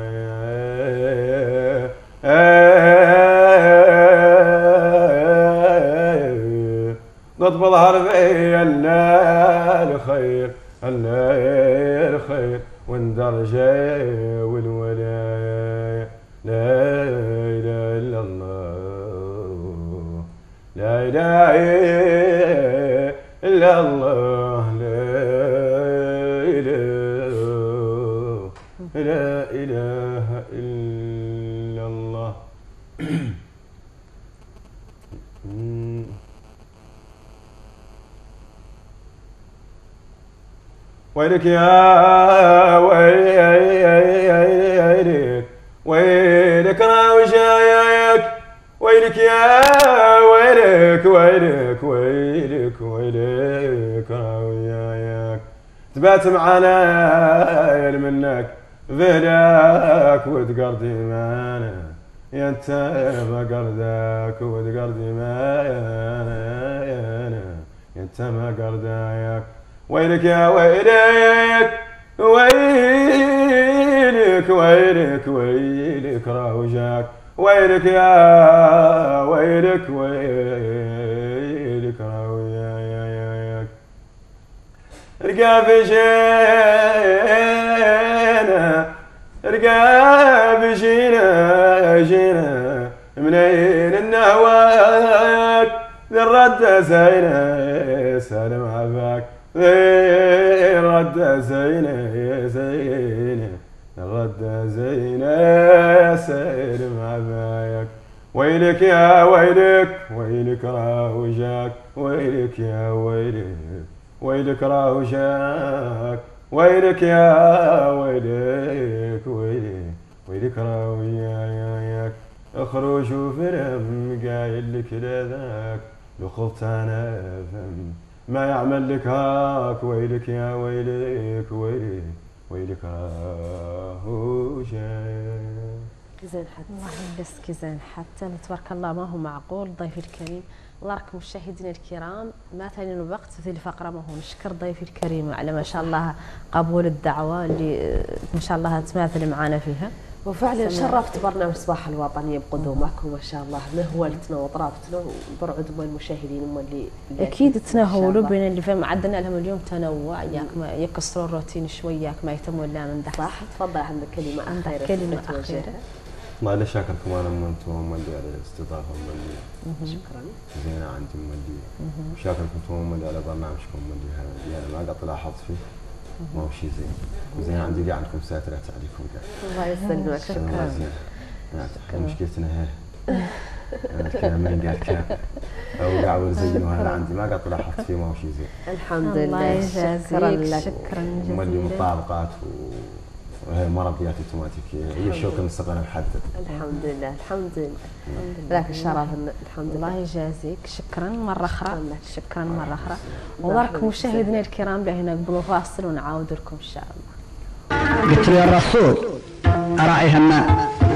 قطب ظهري الله الخير الله الخير واندرجة والولاية لا إله إلا الله لا إله إلا الله لا إله لا إله إلا الله. ويلك يا ويلك ويلك راوجايك ويلك يا ويلك ويلك ويلك ويلك راوجايك تبات معانا منك فهلاك وتقردي معانا يا انت ما قرداك وتقردي معانا يا انت ما قرداك ويلك يا ويلك ويلك ويلك ويلك راوجاك ويلك يا ويلك ويلك راوجاك رقا في جينا رقا في جينا جينا منين النهواك ذي الردة زينة سالم عفاك ذي الردة زينة يا زينة الردة زينة سالم عفاك ويلك يا ويلك ويلك راوجاك ويلك يا ويلك ويلك راوجاك ويلك يا ويلك ويلك ويلك راوجاك اخرج وفرم قايل لك لذاك لخلت انا فم ما يعمل لك هاك ويلك يا ويلك ويلك ويلك راوجاك. زين حتى الله يلبسك زين حتى تبارك الله ما هو معقول ضيفي الكريم. الله راكم مشاهدينا الكرام مثلا الوقت في الفقره ما هو نشكر ضيفي الكريم على ما شاء الله قبول الدعوه اللي ما شاء الله تماثل معنا فيها، وفعلا شرفت برنامج صباح الوطنية بقدومك وما شاء الله نهولتنا وطرابتنا وبرعد ام المشاهدين ام اللي, اللي اكيد تنهولوا بين اللي فهم عدنا لهم اليوم تنوع ياك ما يكسروا الروتين شوي ياك ما يهتموا الا من دحر. صح تفضل عندك كلمه عندك كلمه اخيره. الله لا شاكركم انا من انتم هم اللي على الاستضافه هم اللي شكرا زين عندي هم اللي شاكركم انتم هم اللي على برنامجكم اللي انا ما قد لاحظت فيه ما هو شيء زين وزين عندي اللي عندكم ساترات عليكم قاعد. الله يسلمك شكرا. زين مشكلتنا هي الكلام اللي قال كان او قاعد زين وهذا عندي ما قد لاحظت فيه ما هو شيء زين. الحمد لله الله يجازيك شكرا جزيلا. هم اللي مطابقات وهي مرضيات اوتوماتيكيه هي الشوكه مستقره محدد. الحمد لله الحمد لله لك الشرف الحمد لله. الله يجازيك شكرا مره اخرى شكرا مره اخرى. وبارك مشاهدينا الكرام لهنا قبل فاصل ونعاود لكم ان شاء الله. قلت يا الرسول أراعيها الماء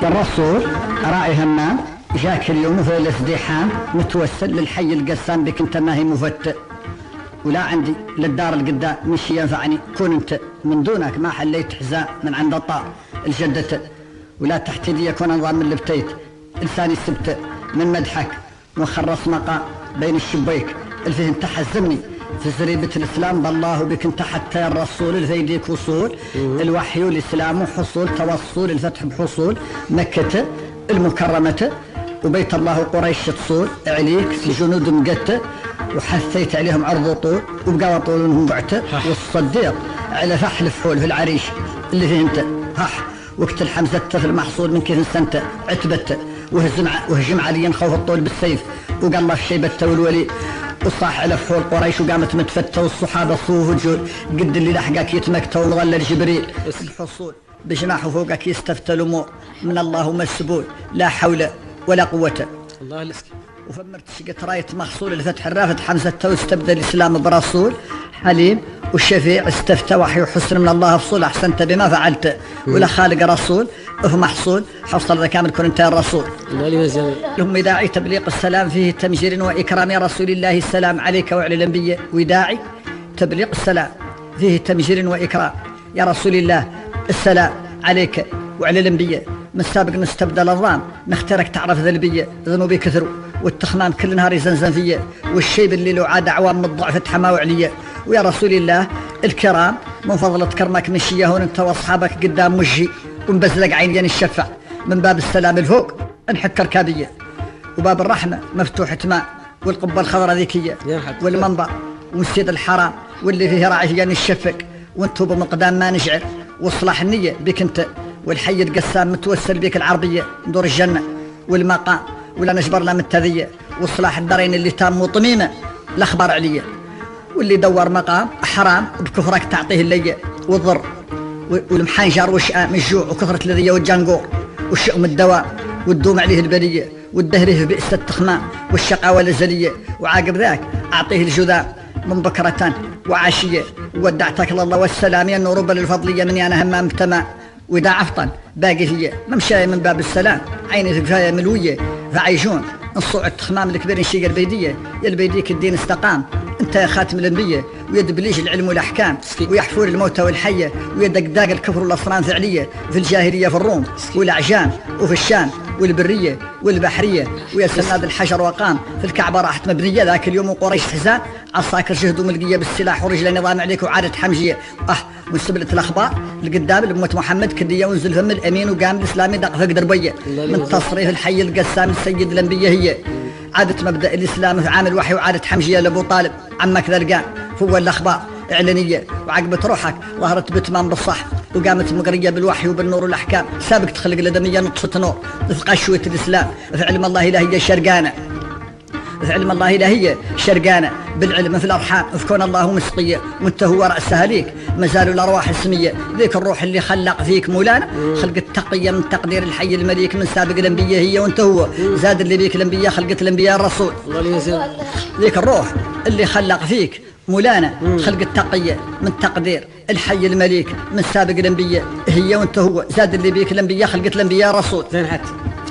الرسول راعي همام جاك اليوم في الازدحام متوسل للحي القسام بك انت ما هي مفتئ ولا عندي للدار القدام مش ينفعني كون انت من دونك ما حليت حزام من عند الطار الجدة ولا تحت يدي يكون نظام اللي بتيت لساني سبت من مدحك وخرص مقام بين الشبيك الفيه انت حزمني في زريبة الإسلام بالله بك انت حتى الرسول الفيديك وصول الوحي والإسلام حصول توصل الفتح بحصول مكة المكرمة وبيت الله قريش تصول عليك الجنود مقتة وحثيت عليهم عرض طول وبقى طولهم بعته والصديق على فحل فحول في العريش اللي فيه انت هح وقت الحمزة في المحصول من كيف سنته عتبته وهزم وهجم عليا خوف الطول بالسيف وقال الله الشيبة والولي وصاح على فحول قريش وقامت متفتة والصحابة صوف وجول قد اللي لحقك يتمكتوا ومغلل جبريل الحصول بجناحه فوقك يستفتى الامور من الله مسبول لا حول ولا قوة الله لسك وفمرت شقت راية محصول الفتح الرافد حمزة واستبدل الإسلام برسول حليم والشفيع استفتى وحي وحسن من الله فصول أحسنت بما فعلت ولا خالق رسول وفي محصول حصل ذا كامل كن انت الرسول لهم داعي تبليغ السلام فيه تمجير وإكرام يا رسول الله السلام عليك وعلى الأنبياء وداعي تبليغ السلام فيه تمجير وإكرام يا رسول الله السلام عليك وعلى الأنبياء من سابق نستبدل الظام نختارك تعرف ذنبية ذنوبي كثروا والتخمام كل نهار يزنزن فيا والشيب اللي له عاد عوام من الضعف تحماو عليا ويا رسول الله الكرام من فضلة كرمك مشي هون انت واصحابك قدام وجهي ونبزلق عيني الشفع من باب السلام الفوق انحك ركابية وباب الرحمة مفتوح تمام والقبة الخضراء ذيكية والمنبر والسيد الحرام واللي فيه راعي الشفق وانتو بمقدام ما نشعر وصلاح النية بك انت والحي القسام متوسل بك العربية ندور الجنة والمقام ولا نجبر لا متذية وصلاح الدارين اللي تام وطميمة الأخبار عليا واللي دور مقام حرام بكفرك تعطيه اللي والضر والمحنجر والشقام الجوع وكثرة الذية والجنقور والشؤم الدواء والدوم عليه البلية والدهره بئس التخمام والشقاوة الأزلية وعاقب ذاك أعطيه الجذام من بكرة وعشية ودعتك لله والسلام يا النور للفضلية مني أنا همام تمام وإذا عفطا باقي فيا ممشاية من باب السلام عيني كفاية ملوية فعيشون نصوع التخمام الكبير نشيق البيدية يا البيديك الدين استقام انت يا خاتم الانبياء ويد بليج العلم والاحكام ويحفور الموتى والحيه ويدك داق الكفر والاصنام فعليه في الجاهليه في الروم والاعجام وفي الشام والبريه والبحريه ويا سناد الحجر وقام في الكعبه راحت مبنيه ذاك اليوم وقريش حزان عصاكر شهدوا ملقيه بالسلاح ورجل نظام عليك وعاده حمجيه اه وسبلت الاخبار القدام لامه محمد كديه ونزل فم الامين وقام الاسلامي دق فقد ربيه من تصريف الحي القسام السيد الانبياء هي عادة مبدأ الإسلام في عام الوحي وعادة حمجية لأبو طالب عمك ذا القام فهو الأخبار إعلانية وعقبت روحك ظهرت بتمام بالصح وقامت مقرية بالوحي وبالنور والأحكام سابق تخلق الأدمية نطفة نور في قشوة الإسلام في علم الله إلهية شرقانة في علم الله إلهية شرقانة بالعلم في الأرحام في كون الله مسقية وانت هو رأسها ليك مازال الأرواح السمية ذيك الروح اللي خلق فيك مولانا خلق التقية من تقدير الحي المليك من سابق الأنبياء هي وانت هو زاد اللي بيك الأنبياء خلقت الأنبياء الرسول ذيك الروح اللي خلق فيك مولانا خلق التقية من تقدير الحي المليك من سابق الأنبياء هي وانت هو زاد اللي بيك الأنبياء خلقت الأنبياء الرسول زين حتى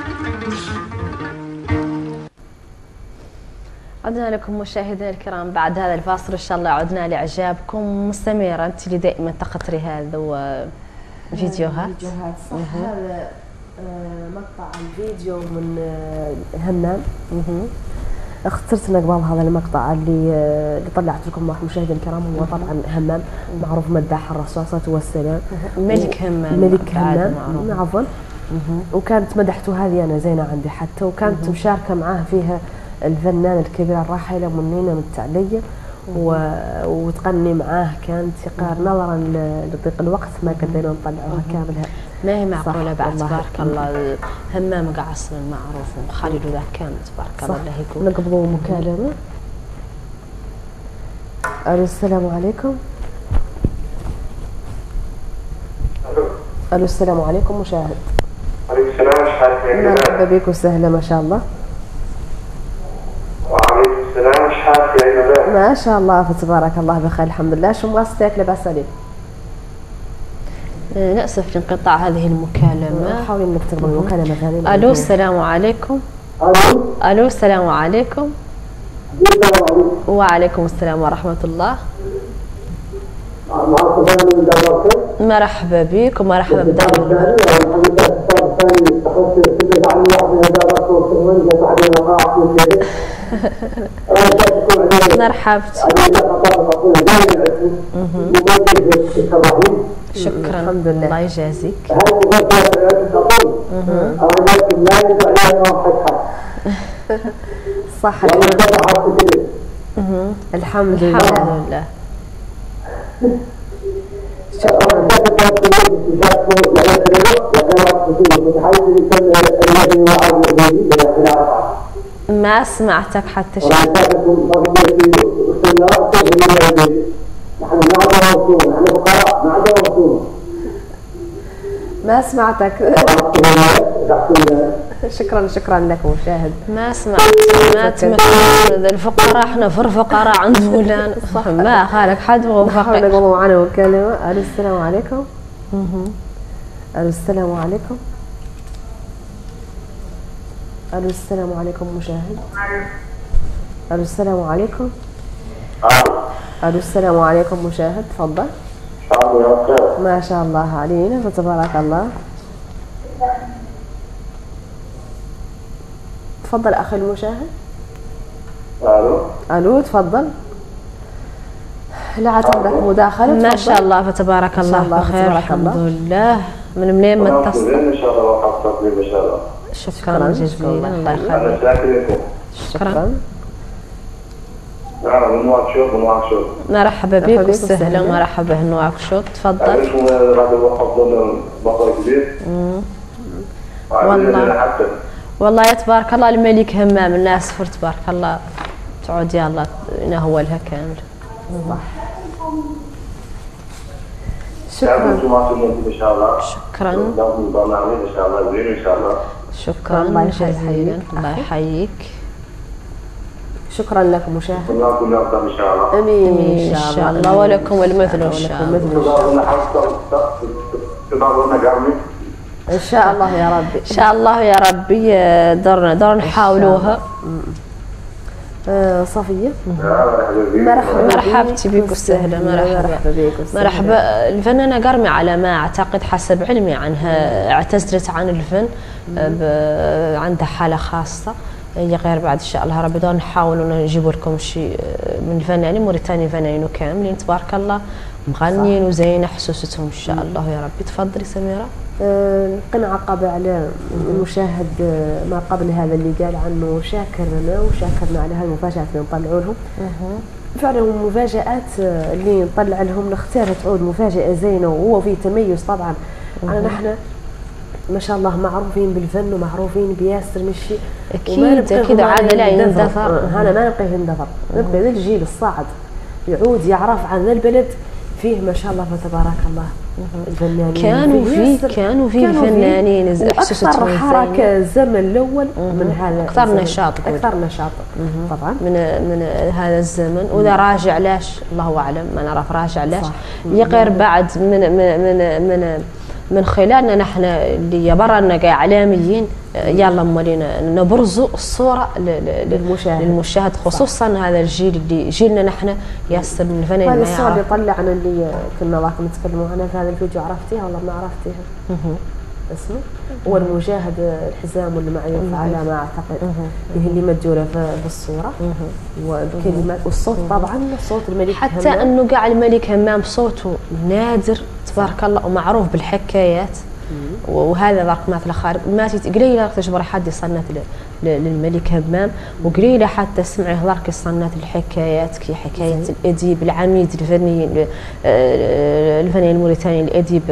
عدنا لكم مشاهدينا الكرام بعد هذا الفاصل ان شاء الله عدنا لاعجابكم مستمره انت اللي دائما تقطري هذا وفيديوهات فيديوهات صح هذا مقطع الفيديو من همام اخترت انا قبل هذا المقطع اللي اللي طلعت لكم مع مشاهدينا الكرام هو طبعا همام معروف مداح الرسول صلى الله عليه وسلم ملك همام ملك همام عفوا وكانت مدحته هذه انا زينه عندي حتى وكانت مشاركه معاه فيها الفنانة الكبيرة الراحلة منينة متعلية و... وتغني معاه كانت يقار نظرا لضيق الوقت ما قدرنا نطلعوها كاملها ما هي معقولة بعد تبارك الله همام قعص معروف وخالد ذا كامل تبارك الله الله يكون نقبضوا مكالمة. ألو السلام عليكم. ألو السلام عليكم مشاهد. عليكم السلام شحال مرحبا بك وسهلا ما شاء الله. وعليكم السلام شحال يا ما شاء الله فتبارك الله بخير الحمد لله. شو مغاصتك لاباس عليك؟ نأسف لانقطاع هذه المكالمة. حاولي انك تقبل المكالمة ثانية. الو السلام عليكم. الو السلام عليكم. وعليكم السلام ورحمة الله. مرحبا بك ومرحبا بدار مرحبا. شكرا الحمد لله الله يجازيك. صح الحمد لله. ما سمعتك حتى شيء. ما سمعتك. شكرا شكرا لك مشاهد. ما سمعت ما تمثل الفقراء احنا فر فقراء عند فلان ما خالك حد وهو فقير. نقول معنا مكالمة. الو السلام عليكم. الو السلام عليكم. الو السلام عليكم مشاهد. الو السلام عليكم. الو السلام عليكم مشاهد تفضل. ما شاء الله علينا فتبارك الله. تفضل اخي المشاهد. الو الو تفضل. لا عندك مداخله. ما شاء الله فتبارك الله بخير الحمد لله. من منين ما اتصل؟ ان شاء الله وحفظت لي ان شاء الله. شكرا جزيلا الله يخليك. انا شاكر شكرا. نعم من نواكشوط من نواكشوط. مرحبا بك وسهلا ومرحبا بنواكشوط تفضل. عندكم راه حفظنا بطل كبير. والله والله يا تبارك الله الملك همام الناس فر تبارك الله تعود يا الله ينهوى لها كامل. شكرا. ان شاء الله. شكرا. البرنامج ان شاء الله زين ان شاء الله. شكرا جزيلا الله يحييك. شكرا لك مشاهد. كلكم نفضل ان شاء الله. امين ان شاء الله ولكم المثل ان شاء الله. ان شاء الله يا ربي. ان شاء الله يا ربي دورنا دور نحاولوها. آه صفية مرحبا مرحبتي بك وسهلا. مرحبا بك مرحبا. الفنانة قرمي على ما اعتقد حسب علمي عنها اعتزلت عن الفن عندها حالة خاصة هي غير بعد ان شاء الله ربي دور نحاولوا نجيب لكم شيء من الفنانين موريتاني فنانين كاملين تبارك الله مغنيين وزين حسوستهم ان شاء الله يا ربي. تفضلي سميرة. نبقى نعقب على المشاهد ما قبل هذا اللي قال عنه شاكرنا وشاكرنا على هالمفاجآت اللي نطلعوا لهم. فعلا المفاجآت اللي نطلع لهم نختار تعود مفاجأة زينة وهو فيه تميز طبعا. أنا نحن ما شاء الله معروفين بالفن ومعروفين بياسر مشي. أكيد أكيد عاد لا يندثر. أنا ما نبقى يندثر نبقى الجيل الصاعد يعود يعرف عن البلد فيه ما شاء الله فتبارك الله الفنانين. كانوا في كانوا في فنانين اكثر حركه الزمن الاول من هذا اكثر نشاط اكثر نشاط طبعا من من هذا الزمن. واذا راجع لاش الله اعلم ما نعرف راجع لاش يغير بعد من من من من, من خلالنا نحن اللي برا كاعلاميين يلا مولينا نبرزوا الصوره للمشاهد للمشاهد خصوصا صح. هذا الجيل اللي جيلنا نحن ياسر من الفنانين. هذه الصوره اللي طلعنا اللي كنا راكم نتكلموا عنها في هذا الفيديو عرفتيها ولا ما عرفتيها؟ اسمه هو المشاهد الحزام واللي معروف على ما اعتقد هي اللي مدجوله في الصوره والكلمات والصوت طبعا صوت الملك حتى همام. انه قاع الملك همام صوته نادر تبارك الله ومعروف بالحكايات وهذا ذاك مثل خارج ما قليله تجبر حد يصنت للملك همام وقليله حتى سمعي هذاك يصنت الحكايات كي حكايه الاديب العميد الفني الفني الموريتاني الاديب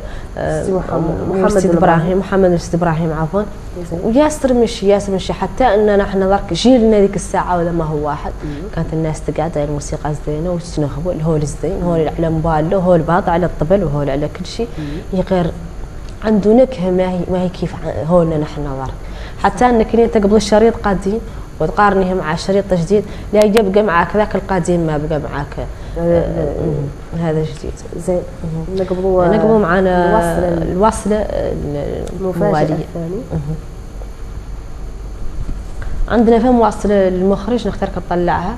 محمد ابراهيم محمد رشيد ابراهيم عفوا وياسر مشي ياسر مشي حتى ان نحن ذاك جيلنا ذيك الساعه ولا ما هو واحد كانت الناس تقعد على الموسيقى الزينه وتنخبوا الهول الزين هول على موبايله هول باط على الطبل وهول على كل شيء غير عنده نكهه ما هي ما هي كيف هولنا نحن ضرب حتى ان كلين قبل الشريط قديم وتقارنيه مع شريط جديد لا يبقى معك ذاك القديم ما بقى معك هذا جديد. زين نقبضوا نقبضوا معنا الوصله المفاجاه الثاني. عندنا فم واصل المخرج نختارك تطلعها.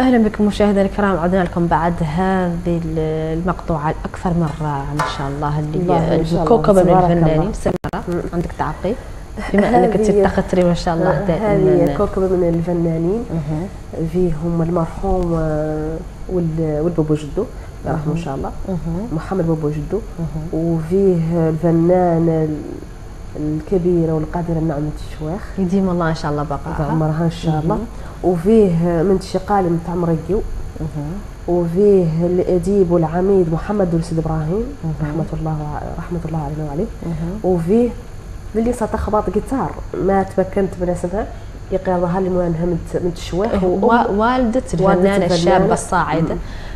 اهلا بكم مشاهدينا الكرام، عدنا لكم بعد هذه المقطوعه الاكثر من رائعه ان شاء الله اللي كوكبه من الفنانين. سمره عندك تعقيب بما انك كنت تختري ما شاء الله دائما؟ هذه كوكبه من الفنانين فيهم المرحوم والبابو جدو رحمه ان شاء الله محمد بابو جدو، وفيه الفنان الكبيره والقادره النعمه الشواخ يديم الله ان شاء الله بقاها عمرها ان شاء الله، وفيه من الشقالي من تعمريو، وفيه الاديب والعميد محمد ولسيد ابراهيم رحمه الله رحمه الله علينا وعليه، وفيه اللي ستخبط جيتار ما تمكنت من اسمها يقرضها لي موانها من الشواخ، والدة الفنانه الشابه الصاعده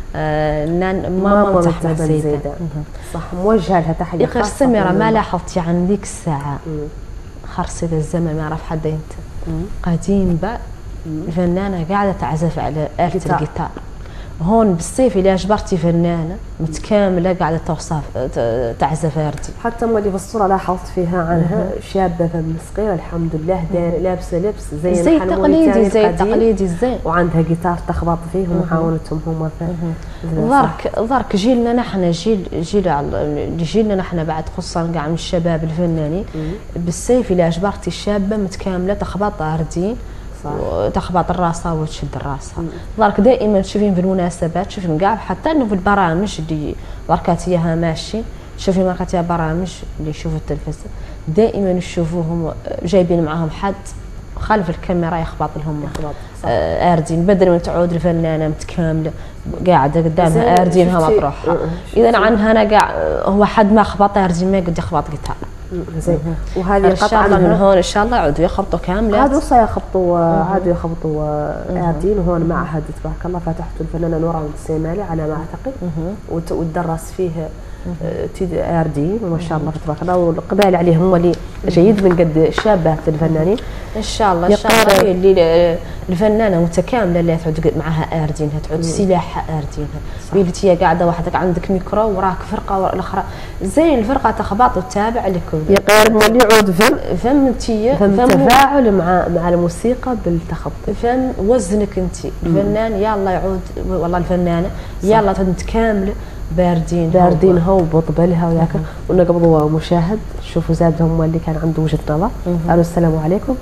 ماما احمد زيدان. صح، موجهه لها تحيه. يا اخي سميره ما لاحظتي عن ذيك الساعه خرصي الزمن ما عرف حدا انت قديم بقى الفنانه قاعده تعزف على آلة الجيتار. هون بالصيف اللي اجبرتي فنانه متكامله قاعده توصف تعزف اردي. حتى مولي في الصوره لاحظت فيها عنها شابه فم صغيره الحمد لله لابسه لبس زي زي التقليدي زي التقليدي زين، وعندها جيتار تخبط فيه ومحاولتهم هما ضرك ضرك جيلنا نحن جيل جيل جيلنا نحن بعد خصوصا كاع من الشباب الفنانين بالصيف اللي اجبرتي الشابه متكامله تخبط اردي وتخبط الراسه وتشد الراسها. ضرك دائما تشوفين في المناسبات تشوفين كاع حتى انه في البرامج اللي بركات اياها ماشي تشوفي مركات اياها برامج اللي يشوفوا التلفزه دائما نشوفوهم جايبين معاهم حد خلف الكاميرا يخبط لهم آه اردين بدل ما تعود الفنانه متكامله قاعده قدامها اردينها مطروحه. اذا عنها انا كاع هو حد ما خبط اردين ما قد يخبط جيتار زين. وهذه القطعه من هون ان شاء الله يعودوا يخبطوا كامله عادوا سيخبطوا عادوا يخبطوا اردين. وهون معهد تبارك الله فتحته الفنانه نوران السيمالي على ما اعتقد وتدرس فيه اردين وما شاء الله تبارك الله، والقبال عليهم هو اللي جيد من قد شابه الفنانين ان شاء الله. ان شاء الله اللي الفنانه متكامله اللي تعود معها اردينها تعود سلاح اردينها بيلتي هي قاعده وحدك عندك ميكرو وراك فرقه الاخرى زين الفرقه تخبط وتتابع لكم يقارب مولي يعود فم فم انتي فم تفاعل مع مع الموسيقى بالتخبط فم وزنك انت الفنان يلا يعود والله الفنانه يلا تعود متكامله باردين باردين هو بطبلها وياك. ونقبضوا مشاهد شوفوا زادهم اللي كان عنده وجهه نظر. الو السلام عليكم.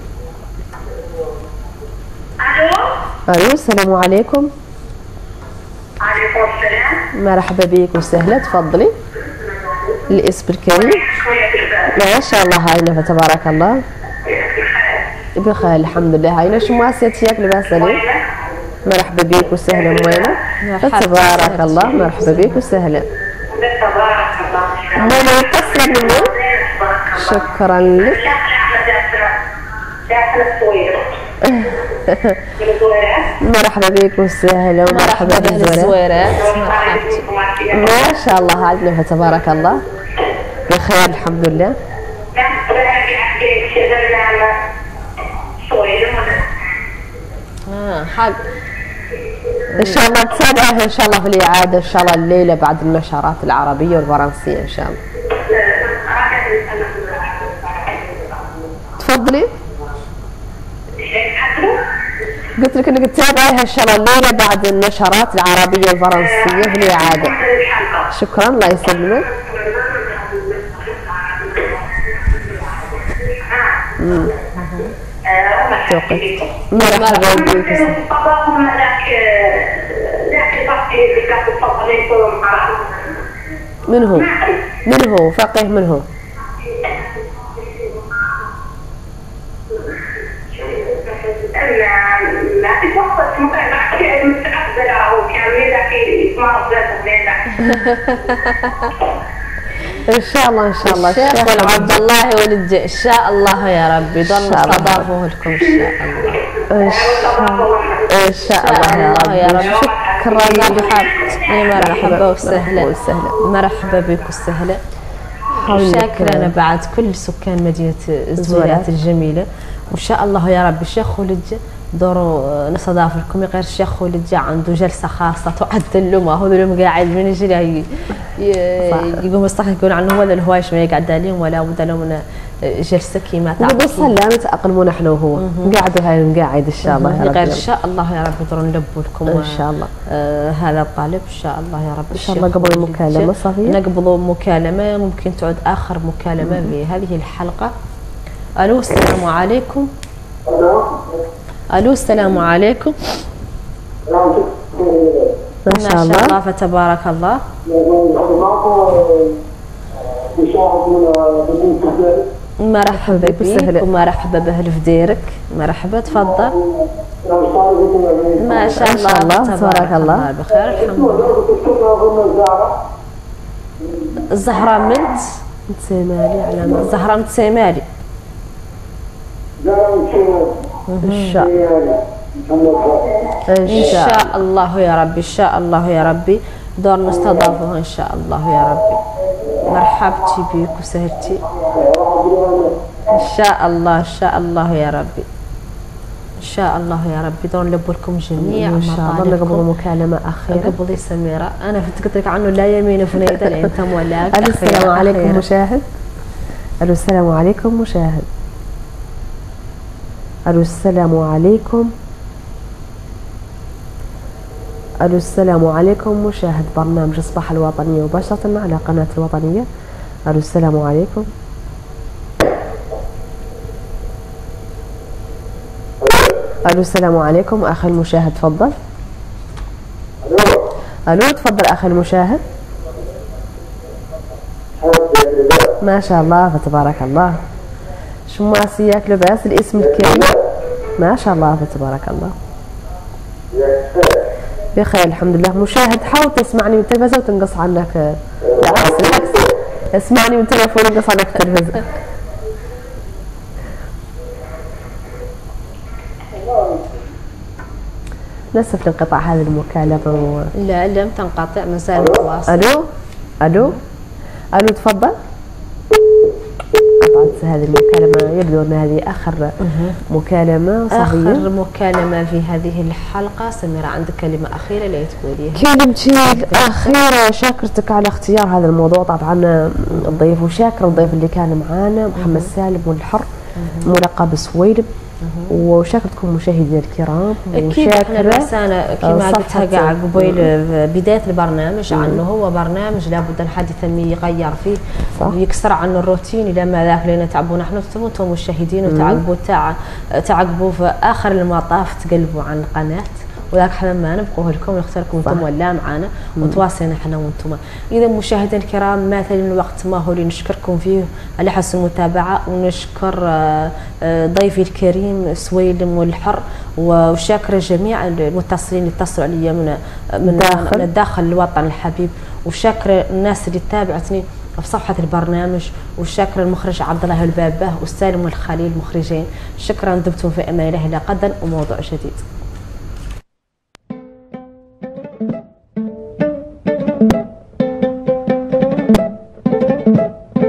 الو الو السلام عليكم. عليكم السلام. مرحبا بك وسهلا تفضلي. الاسم الكريم. ما شاء الله هاينا فتبارك الله. بخير الحمد لله. هاينا شو ماسيتك لباس عليك؟ مرحبا بك وسهلا موينة. تبارك الله مرحبا بك وسهلا. تبارك الله. موينة متصلة مني؟ شكرا لك. مرحبا بك وسهلا ومرحبا بالزويرات. ما شاء الله عندنا فتبارك الله بخير الحمد لله. اه حق ان شاء الله نتابعها ان شاء الله في الاعاده ان شاء الله الليله بعد النشرات العربيه والفرنسيه ان شاء الله. تفضلي. قلت لك انك تتابعيها ان شاء الله الليله بعد النشرات العربيه والفرنسيه في الاعاده. شكرا الله يسلمك. امم مرحبا بك. من هو؟ من هو؟ فقيه من هو؟ ان شاء الله ان شاء الله الشيخ والعبد الله ولد ان شاء الله يا ربي ضل استضافوه لكم ان شاء الله. ان شاء الله ان شاء الله يا رب. شكرا لك. مرحبا وسهلا مرحبا بك وسهلا. شاكرة بعد كل سكان مدينة الزويرات الجميلة وان شاء الله يا رب. الشيخ ولد دوروا نستضاف لكم غير الشيخ ولد عنده جلسه خاصه تعدل له ما هو اليوم قاعد من يجي يقوم يستحق يقول عنه هو الهوايش ما يقعد عليهم ولا بد له من جلسه كيما تعرفوا سلام نتاقلموا نحن وهو نقعدوا هاي نقعد ان شاء الله يا رب. غير ان شاء الله يا رب نقدروا نلبوا لكم ان شاء الله آه هذا الطالب ان شاء الله يا رب. ان شاء الله قبل المكالمه صافيه نقبضوا مكالمه ممكن تعود اخر مكالمه في هذه الحلقه. الو السلام عليكم. الو السلام عليكم. ما شاء الله. ما شاء الله فتبارك الله. مرحبا بك ومرحبا باهل في ديرك. مرحبا تفضل. ما شاء الله تبارك الله بخير الحمد لله. الزهراء منت متسامالي على ما الزهراء متسامالي ان شاء ان شاء الله يا ربي. ان شاء الله يا ربي دور نستضافه ان شاء الله يا ربي. مرحبتي بك وسهلتي ان شاء الله. ان شاء الله يا ربي. ان شاء الله يا ربي دور نلبوا لكم جميع ان شاء الله. نقبل مكالمه اخيره قبل سميره. انا قلت لك عنه لا يمين فنيده لان انت مولاك. الو السلام عليكم مشاهد. الو السلام عليكم مشاهد. الو السلام عليكم. الو السلام عليكم مشاهد برنامج الصباح الوطنيه مباشره على قناه الوطنيه. الو السلام عليكم. الو السلام عليكم اخي المشاهد تفضل. الو تفضل اخي المشاهد. ما شاء الله فتبارك الله. شو ماسياك لباس الاسم الكريم ما شاء الله فتبارك الله. بخير الحمد لله. مشاهد حاول تسمعني من التلفزة وتنقص عنك. بالعكس بالعكس اسمعني من التليفون وتنقص عنك التلفزة. للاسف لانقطاع هذه المكالمة و... لا لم تنقطع مازال متواصل. الو الو الو تفضل. قطعت هذه المكالمة. يبدو ان هذه اخر مكالمة صحيح. اخر مكالمة في هذه الحلقة. سميرة عندك كلمة أخيرة لا تقوليها؟ كلمتي الأخيرة شاكرتك على اختيار هذا الموضوع. طبعا الضيف وشاكر الضيف اللي كان معانا محمد سالم والحر ملقب سويلب. وشاكرتكم مشاهدينا الكرام. اكيد احنا رسالة كما قلتها كاع قبيل بدايه البرنامج عنه هو برنامج لابد الحديث يغير فيه ويكسر عنه الروتين. الى ما ذاك لنا تعبوا نحن انتم مشاهدين وتعقبوا تاع تعقبوا في اخر المطاف تقلبوا عن القناه وذاك حنا ما نبقوه لكم نختاركم انتم ولا معنا وتواصلنا حنا وانتم. اذا مشاهدينا الكرام ما ثاني الوقت ما هو لنشكركم فيه على حسن المتابعه ونشكر ضيفي الكريم سويلم والحر وشاكر جميع المتصلين اللي اتصلوا عليا من من داخل, من داخل الوطن الحبيب وشاكر الناس اللي تابعتني في صفحة البرنامج وشاكر المخرج عبد الله الباباه والسالم والخليل مخرجين. شكرا دمتم في امان الله الى غدا وموضوع جديد.